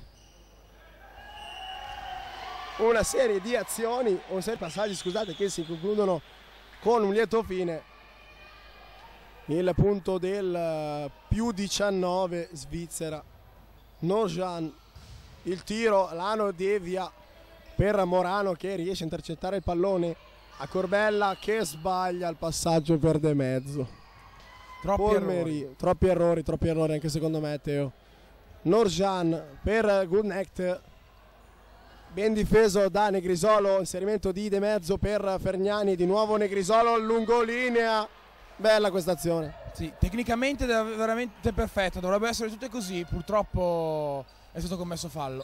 una serie di azioni, una serie di passaggi, scusate, che si concludono con un lieto fine. Il punto del più diciannove Svizzera. Norjan, il tiro, Lano devia per Morano che riesce a intercettare il pallone a Corbella che sbaglia il passaggio per De Mezzo. Troppi Polmery, errori. troppi errori, troppi errori anche secondo me, Teo. Norjan per Woodnecht, ben difeso da Negrisolo, inserimento di De Mezzo per Fergnani, di nuovo Negrisolo, lungolinea. Bella questa azione. Sì, tecnicamente è veramente perfetta, dovrebbe essere tutte così, purtroppo è stato commesso fallo.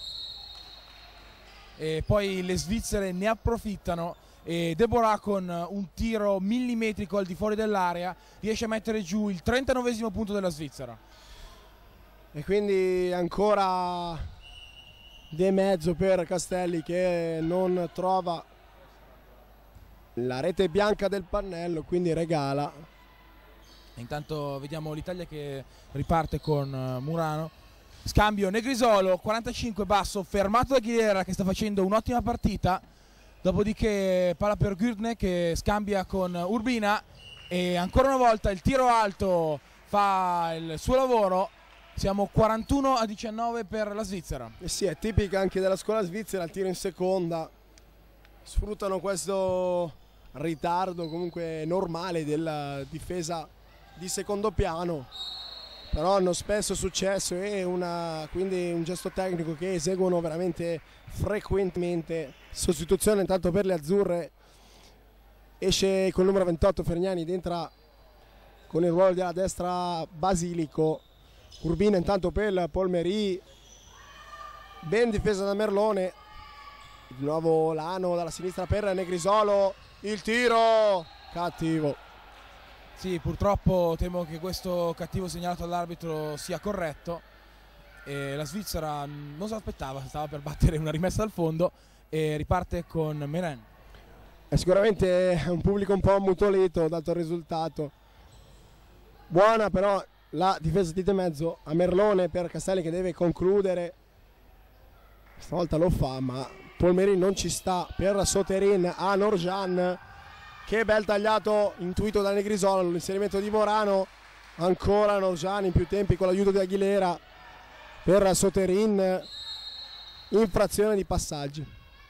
E poi le svizzere ne approfittano e Deborah con un tiro millimetrico al di fuori dell'area riesce a mettere giù il trentanovesimo punto della Svizzera. E quindi ancora De Mezzo per Castelli che non trova la rete bianca del pannello, quindi regala. Intanto vediamo l'Italia che riparte con Murano. Scambio Negrisolo, quarantacinque basso, fermato da Aguilera che sta facendo un'ottima partita. Dopodiché palla per Gürtne che scambia con Urbina e ancora una volta il tiro alto fa il suo lavoro. Siamo quarantuno a diciannove per la Svizzera. E sì, è tipica anche della scuola svizzera il tiro in seconda. Sfruttano questo ritardo comunque normale della difesa di secondo piano, però hanno spesso successo e una, quindi un gesto tecnico che eseguono veramente frequentemente. Sostituzione intanto per le azzurre, esce col numero ventotto Fergnani, entra con il ruolo della destra Basilico. Urbina intanto per Polmery, ben difesa da Merlone, di nuovo Lano dalla sinistra per Negrisolo, il tiro cattivo. Sì, purtroppo temo che questo cattivo segnalato all'arbitro sia corretto e la Svizzera non se l'aspettava, stava per battere una rimessa dal fondo e riparte con Meren. È sicuramente un pubblico un po' ammutolito dato il risultato. Buona però la difesa di De Mezzo a Merlone per Castelli che deve concludere, stavolta lo fa ma Polmery non ci sta per Soterin a Norjan. Che bel tagliato intuito da Negrisolo, l'inserimento di Morano, ancora Norjan in più tempi con l'aiuto di Aguilera per Soterin, infrazione di passaggi.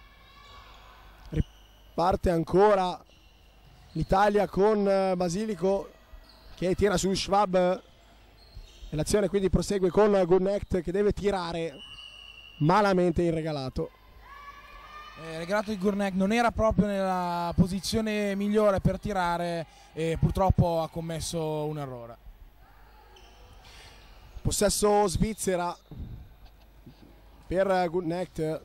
Riparte ancora l'Italia con Basilico che tira su Schwab e l'azione quindi prosegue con Woodnecht che deve tirare malamente il regalato. Eh, regalato di Gurnek non era proprio nella posizione migliore per tirare e purtroppo ha commesso un errore. Possesso Svizzera per Woodnecht.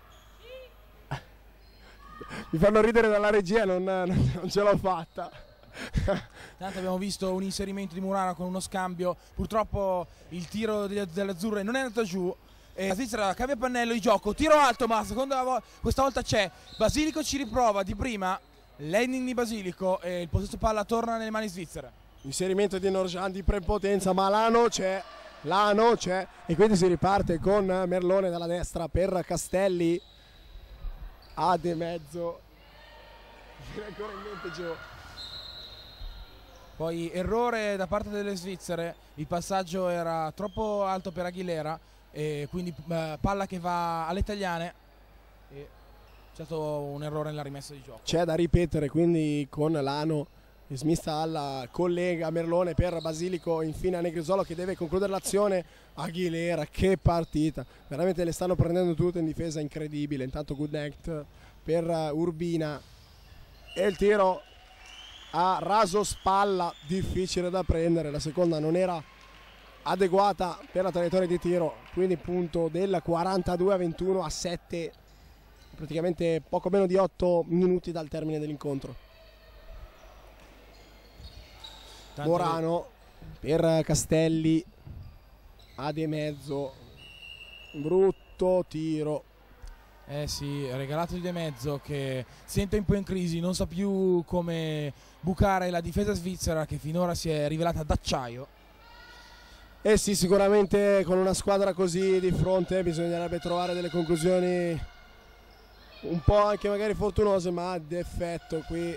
Mi fanno ridere dalla regia, non, non ce l'ho fatta. Tanto abbiamo visto un inserimento di Murano con uno scambio, purtroppo il tiro delle, delle azzurre non è andato giù e la Svizzera cambia pannello di gioco, tiro alto ma seconda volta, questa volta c'è, Basilico ci riprova di prima, landing di Basilico e il possesso palla torna nelle mani svizzere. Inserimento di Norjan di prepotenza, ma Lano c'è, Lano c'è e quindi si riparte con Merlone dalla destra per Castelli a de mezzo, ancora in mente giù. Poi errore da parte delle svizzere, il passaggio era troppo alto per Aguilera e quindi eh, palla che va alle italiane e c'è stato un errore nella rimessa di gioco. C'è da ripetere quindi con Lano, Smith-Alla collega Merlone per Basilico, infine a Negrisolo che deve concludere l'azione. Aguilera, che partita, veramente le stanno prendendo tutte in difesa, incredibile. Intanto good night per Urbina e il tiro a raso spalla, difficile da prendere, la seconda non era adeguata per la traiettoria di tiro, quindi punto del quarantadue a ventuno a sette, praticamente poco meno di otto minuti dal termine dell'incontro. Morano per Castelli a de mezzo, brutto tiro. Eh sì, regalato di de mezzo che sente un po' in crisi, non sa più come bucare la difesa svizzera che finora si è rivelata d'acciaio. Eh sì, sicuramente con una squadra così di fronte bisognerebbe trovare delle conclusioni un po' anche magari fortunose, ma d'effetto qui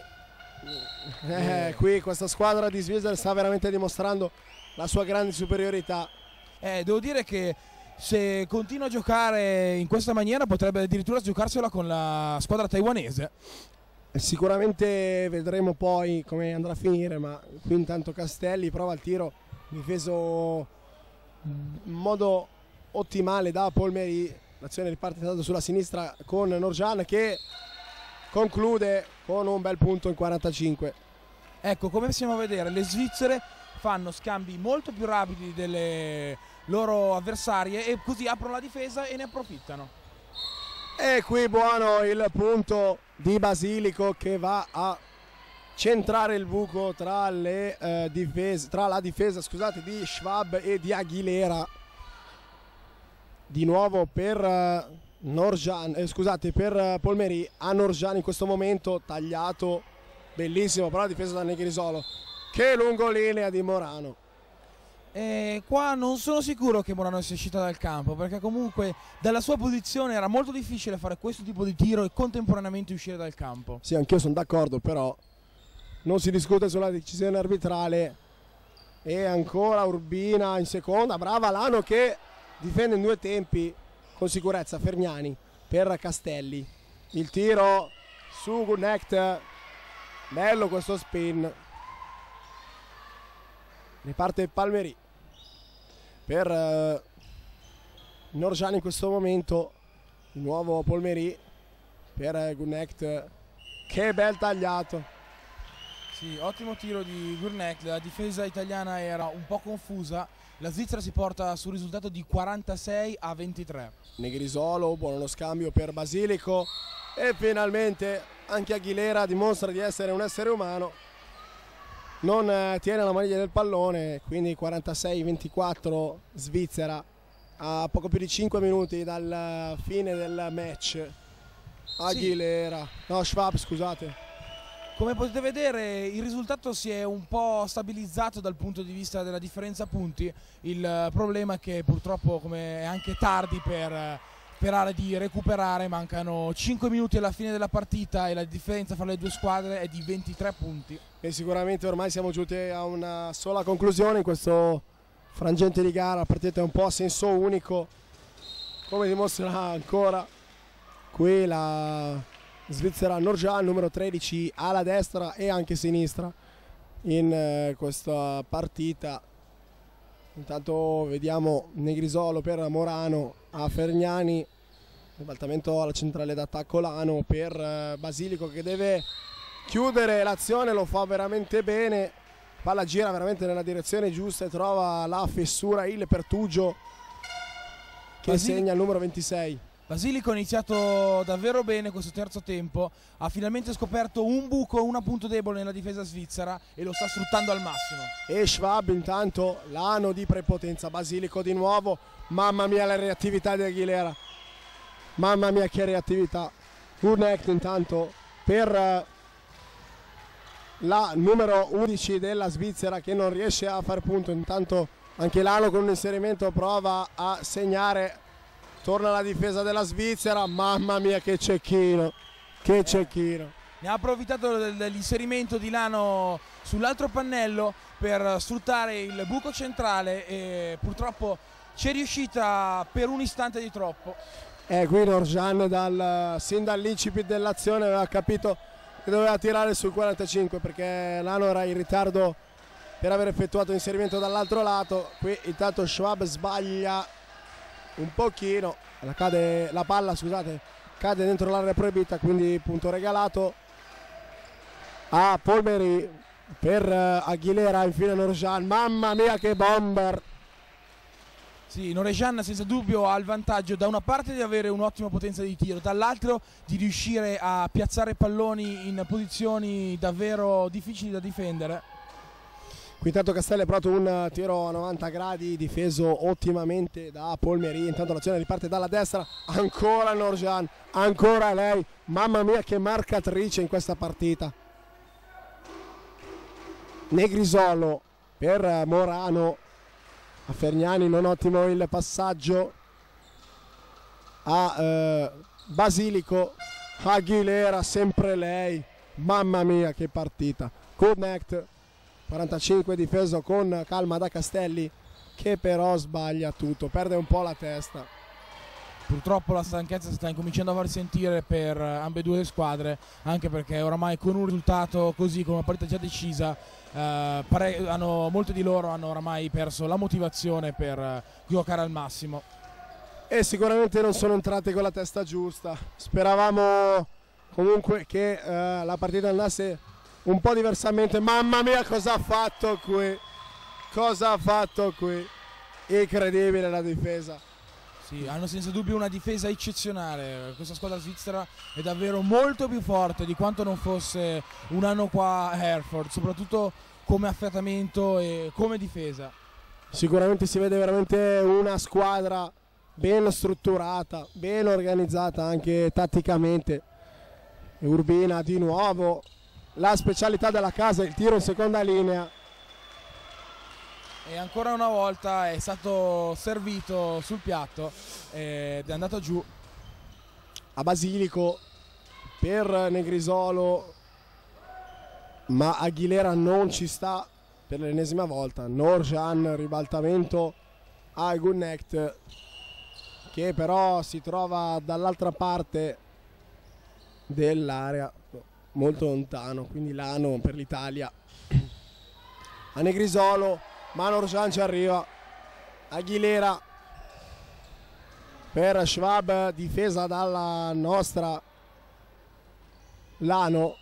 eh, qui questa squadra di Svizzera sta veramente dimostrando la sua grande superiorità. Eh, devo dire che se continua a giocare in questa maniera potrebbe addirittura giocarsela con la squadra taiwanese. Sicuramente vedremo poi come andrà a finire, ma qui intanto Castelli prova il tiro difeso in modo ottimale da Polmeri. L'azione riparte tanto sulla sinistra con Norjan che conclude con un bel punto in quarantacinque. Ecco, come possiamo vedere, le svizzere fanno scambi molto più rapidi delle loro avversarie e così aprono la difesa e ne approfittano. E qui buono il punto di Basilico che va a centrare il buco tra, le, eh, difese, tra la difesa scusate, di Schwab e di Aguilera. Di nuovo per eh, Norjan, eh, scusate, per eh, Polmeri a Norjan in questo momento tagliato, bellissimo però la difesa da Negrisolo. Che lungolinea di Morano. E qua non sono sicuro che Morano sia uscita dal campo, perché comunque dalla sua posizione era molto difficile fare questo tipo di tiro e contemporaneamente uscire dal campo. Sì, anch'io sono d'accordo, però non si discute sulla decisione arbitrale. E ancora Urbina in seconda, brava Lano che difende in due tempi con sicurezza. Fergnani per Castelli, il tiro su Gunnect, bello questo spin. Riparte Palmeri per uh, Norjan in questo momento, di nuovo Polmeri per uh, Gunnect, che bel tagliato. Sì, ottimo tiro di Gurnek, la difesa italiana era un po' confusa, la Svizzera si porta sul risultato di quarantasei a ventitré. Negrisolo, buono lo scambio per Basilico e finalmente anche Aguilera dimostra di essere un essere umano. Non eh, tiene la maniglia del pallone, quindi quarantasei ventiquattro Svizzera a poco più di cinque minuti dalla fine del match. Aguilera, sì. no Schwab scusate. Come potete vedere il risultato si è un po' stabilizzato dal punto di vista della differenza punti, il problema è che purtroppo come è anche tardi per sperare di recuperare, mancano cinque minuti alla fine della partita e la differenza fra le due squadre è di ventitré punti. E sicuramente ormai siamo giunti a una sola conclusione in questo frangente di gara, la partita è un po' a senso unico, come dimostra ancora qui la Svizzera Norjan, numero tredici, alla destra e anche sinistra in eh, questa partita. Intanto vediamo Negrisolo per Morano a Fergnani, ribaltamento alla centrale d'attacco Lano per eh, Basilico che deve chiudere l'azione, lo fa veramente bene, palla gira veramente nella direzione giusta e trova la fessura il Pertugio che Basilico, segna il numero ventisei. Basilico ha iniziato davvero bene questo terzo tempo, ha finalmente scoperto un buco, un punto debole nella difesa svizzera e lo sta sfruttando al massimo. E Schwab intanto, l'ano di prepotenza, Basilico di nuovo, mamma mia la reattività di Aguilera, mamma mia che reattività. Gunnect intanto per la numero undici della Svizzera che non riesce a far punto, intanto anche l'ano con un inserimento prova a segnare. Torna la difesa della Svizzera, mamma mia che cecchino, che cecchino. Ne ha approfittato dell'inserimento di Lano sull'altro pannello per sfruttare il buco centrale e purtroppo ci è riuscita per un istante di troppo. Eh, qui Norjan dal, sin dall'incipit dell'azione aveva capito che doveva tirare sul quarantacinque perché Lano era in ritardo per aver effettuato l'inserimento dall'altro lato. Qui intanto Schwab sbaglia un pochino, la, cade, la palla scusate cade dentro l'area proibita, quindi punto regalato a Polmeri per Aguilera, infine Norjan, mamma mia che bomber. Sì, Norjan senza dubbio ha il vantaggio da una parte di avere un'ottima potenza di tiro, dall'altro di riuscire a piazzare palloni in posizioni davvero difficili da difendere. Qui intanto Castelli ha provato un tiro a novanta gradi difeso ottimamente da Polmeri, intanto l'azione riparte dalla destra, ancora Norjan, ancora lei, mamma mia che marcatrice in questa partita. Negrisolo per Morano, a Fergnani non ottimo il passaggio a eh, Basilico, Aguilera sempre lei, mamma mia che partita. Connect quarantacinque difeso con calma da Castelli che però sbaglia tutto, perde un po' la testa. Purtroppo la stanchezza sta incominciando a far sentire per ambedue le squadre, anche perché oramai con un risultato così, con una partita già decisa, eh, pare, hanno, molte di loro hanno oramai perso la motivazione per eh, giocare al massimo. E sicuramente non sono entrati con la testa giusta. Speravamo comunque che eh, la partita andasse un po' diversamente. Mamma mia cosa ha fatto qui, cosa ha fatto qui, incredibile la difesa. Sì, hanno senza dubbio una difesa eccezionale, questa squadra svizzera è davvero molto più forte di quanto non fosse un anno qua a Herford, soprattutto come affiatamento e come difesa. Sicuramente si vede veramente una squadra ben strutturata, ben organizzata anche tatticamente. Urbina di nuovo, la specialità della casa, il tiro in seconda linea. E ancora una volta è stato servito sul piatto ed è andato giù. A Basilico per Negrisolo, ma Aguilera non ci sta per l'ennesima volta. Norjan, ribaltamento a Gunnect che però si trova dall'altra parte dell'area, molto lontano, quindi Lano per l'Italia. A Negrisolo, ma Norjan ci arriva. Aguilera per Schwab, difesa dalla nostra Lano.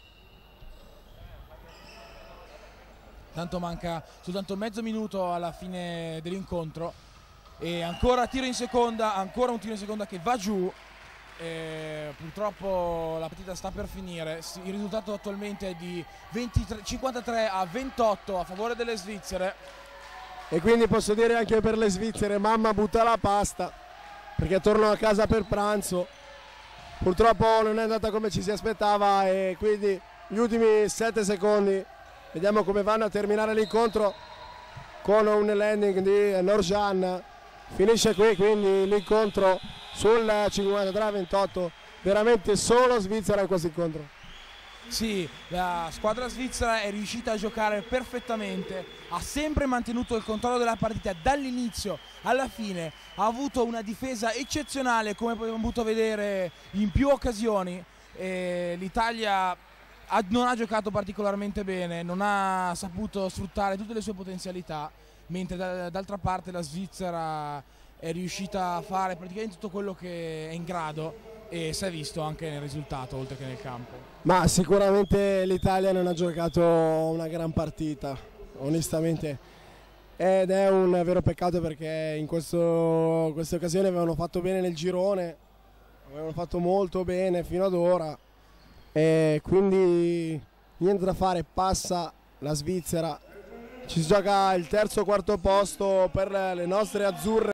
Tanto manca soltanto mezzo minuto alla fine dell'incontro e ancora tiro in seconda, ancora un tiro in seconda che va giù. E purtroppo la partita sta per finire, il risultato attualmente è di ventitré, cinquantatré a ventotto a favore delle Svizzere. E quindi posso dire anche per le Svizzere, mamma butta la pasta perché torno a casa per pranzo. Purtroppo non è andata come ci si aspettava e quindi gli ultimi sette secondi vediamo come vanno a terminare l'incontro con un landing di Norjan. Finisce qui quindi l'incontro sul cinquantatré a ventotto, veramente solo Svizzera in questo incontro. Sì, la squadra svizzera è riuscita a giocare perfettamente, ha sempre mantenuto il controllo della partita dall'inizio alla fine, ha avuto una difesa eccezionale come abbiamo potuto vedere in più occasioni. L'Italia non ha giocato particolarmente bene, non ha saputo sfruttare tutte le sue potenzialità, mentre d'altra parte la Svizzera è riuscita a fare praticamente tutto quello che è in grado e si è visto anche nel risultato oltre che nel campo. Ma sicuramente l'Italia non ha giocato una gran partita, onestamente, ed è un vero peccato perché in questo, queste occasioni avevano fatto bene nel girone Abbiamo fatto molto bene fino ad ora e quindi niente da fare, passa la Svizzera. Ci si gioca il terzo quarto posto per le nostre azzurre.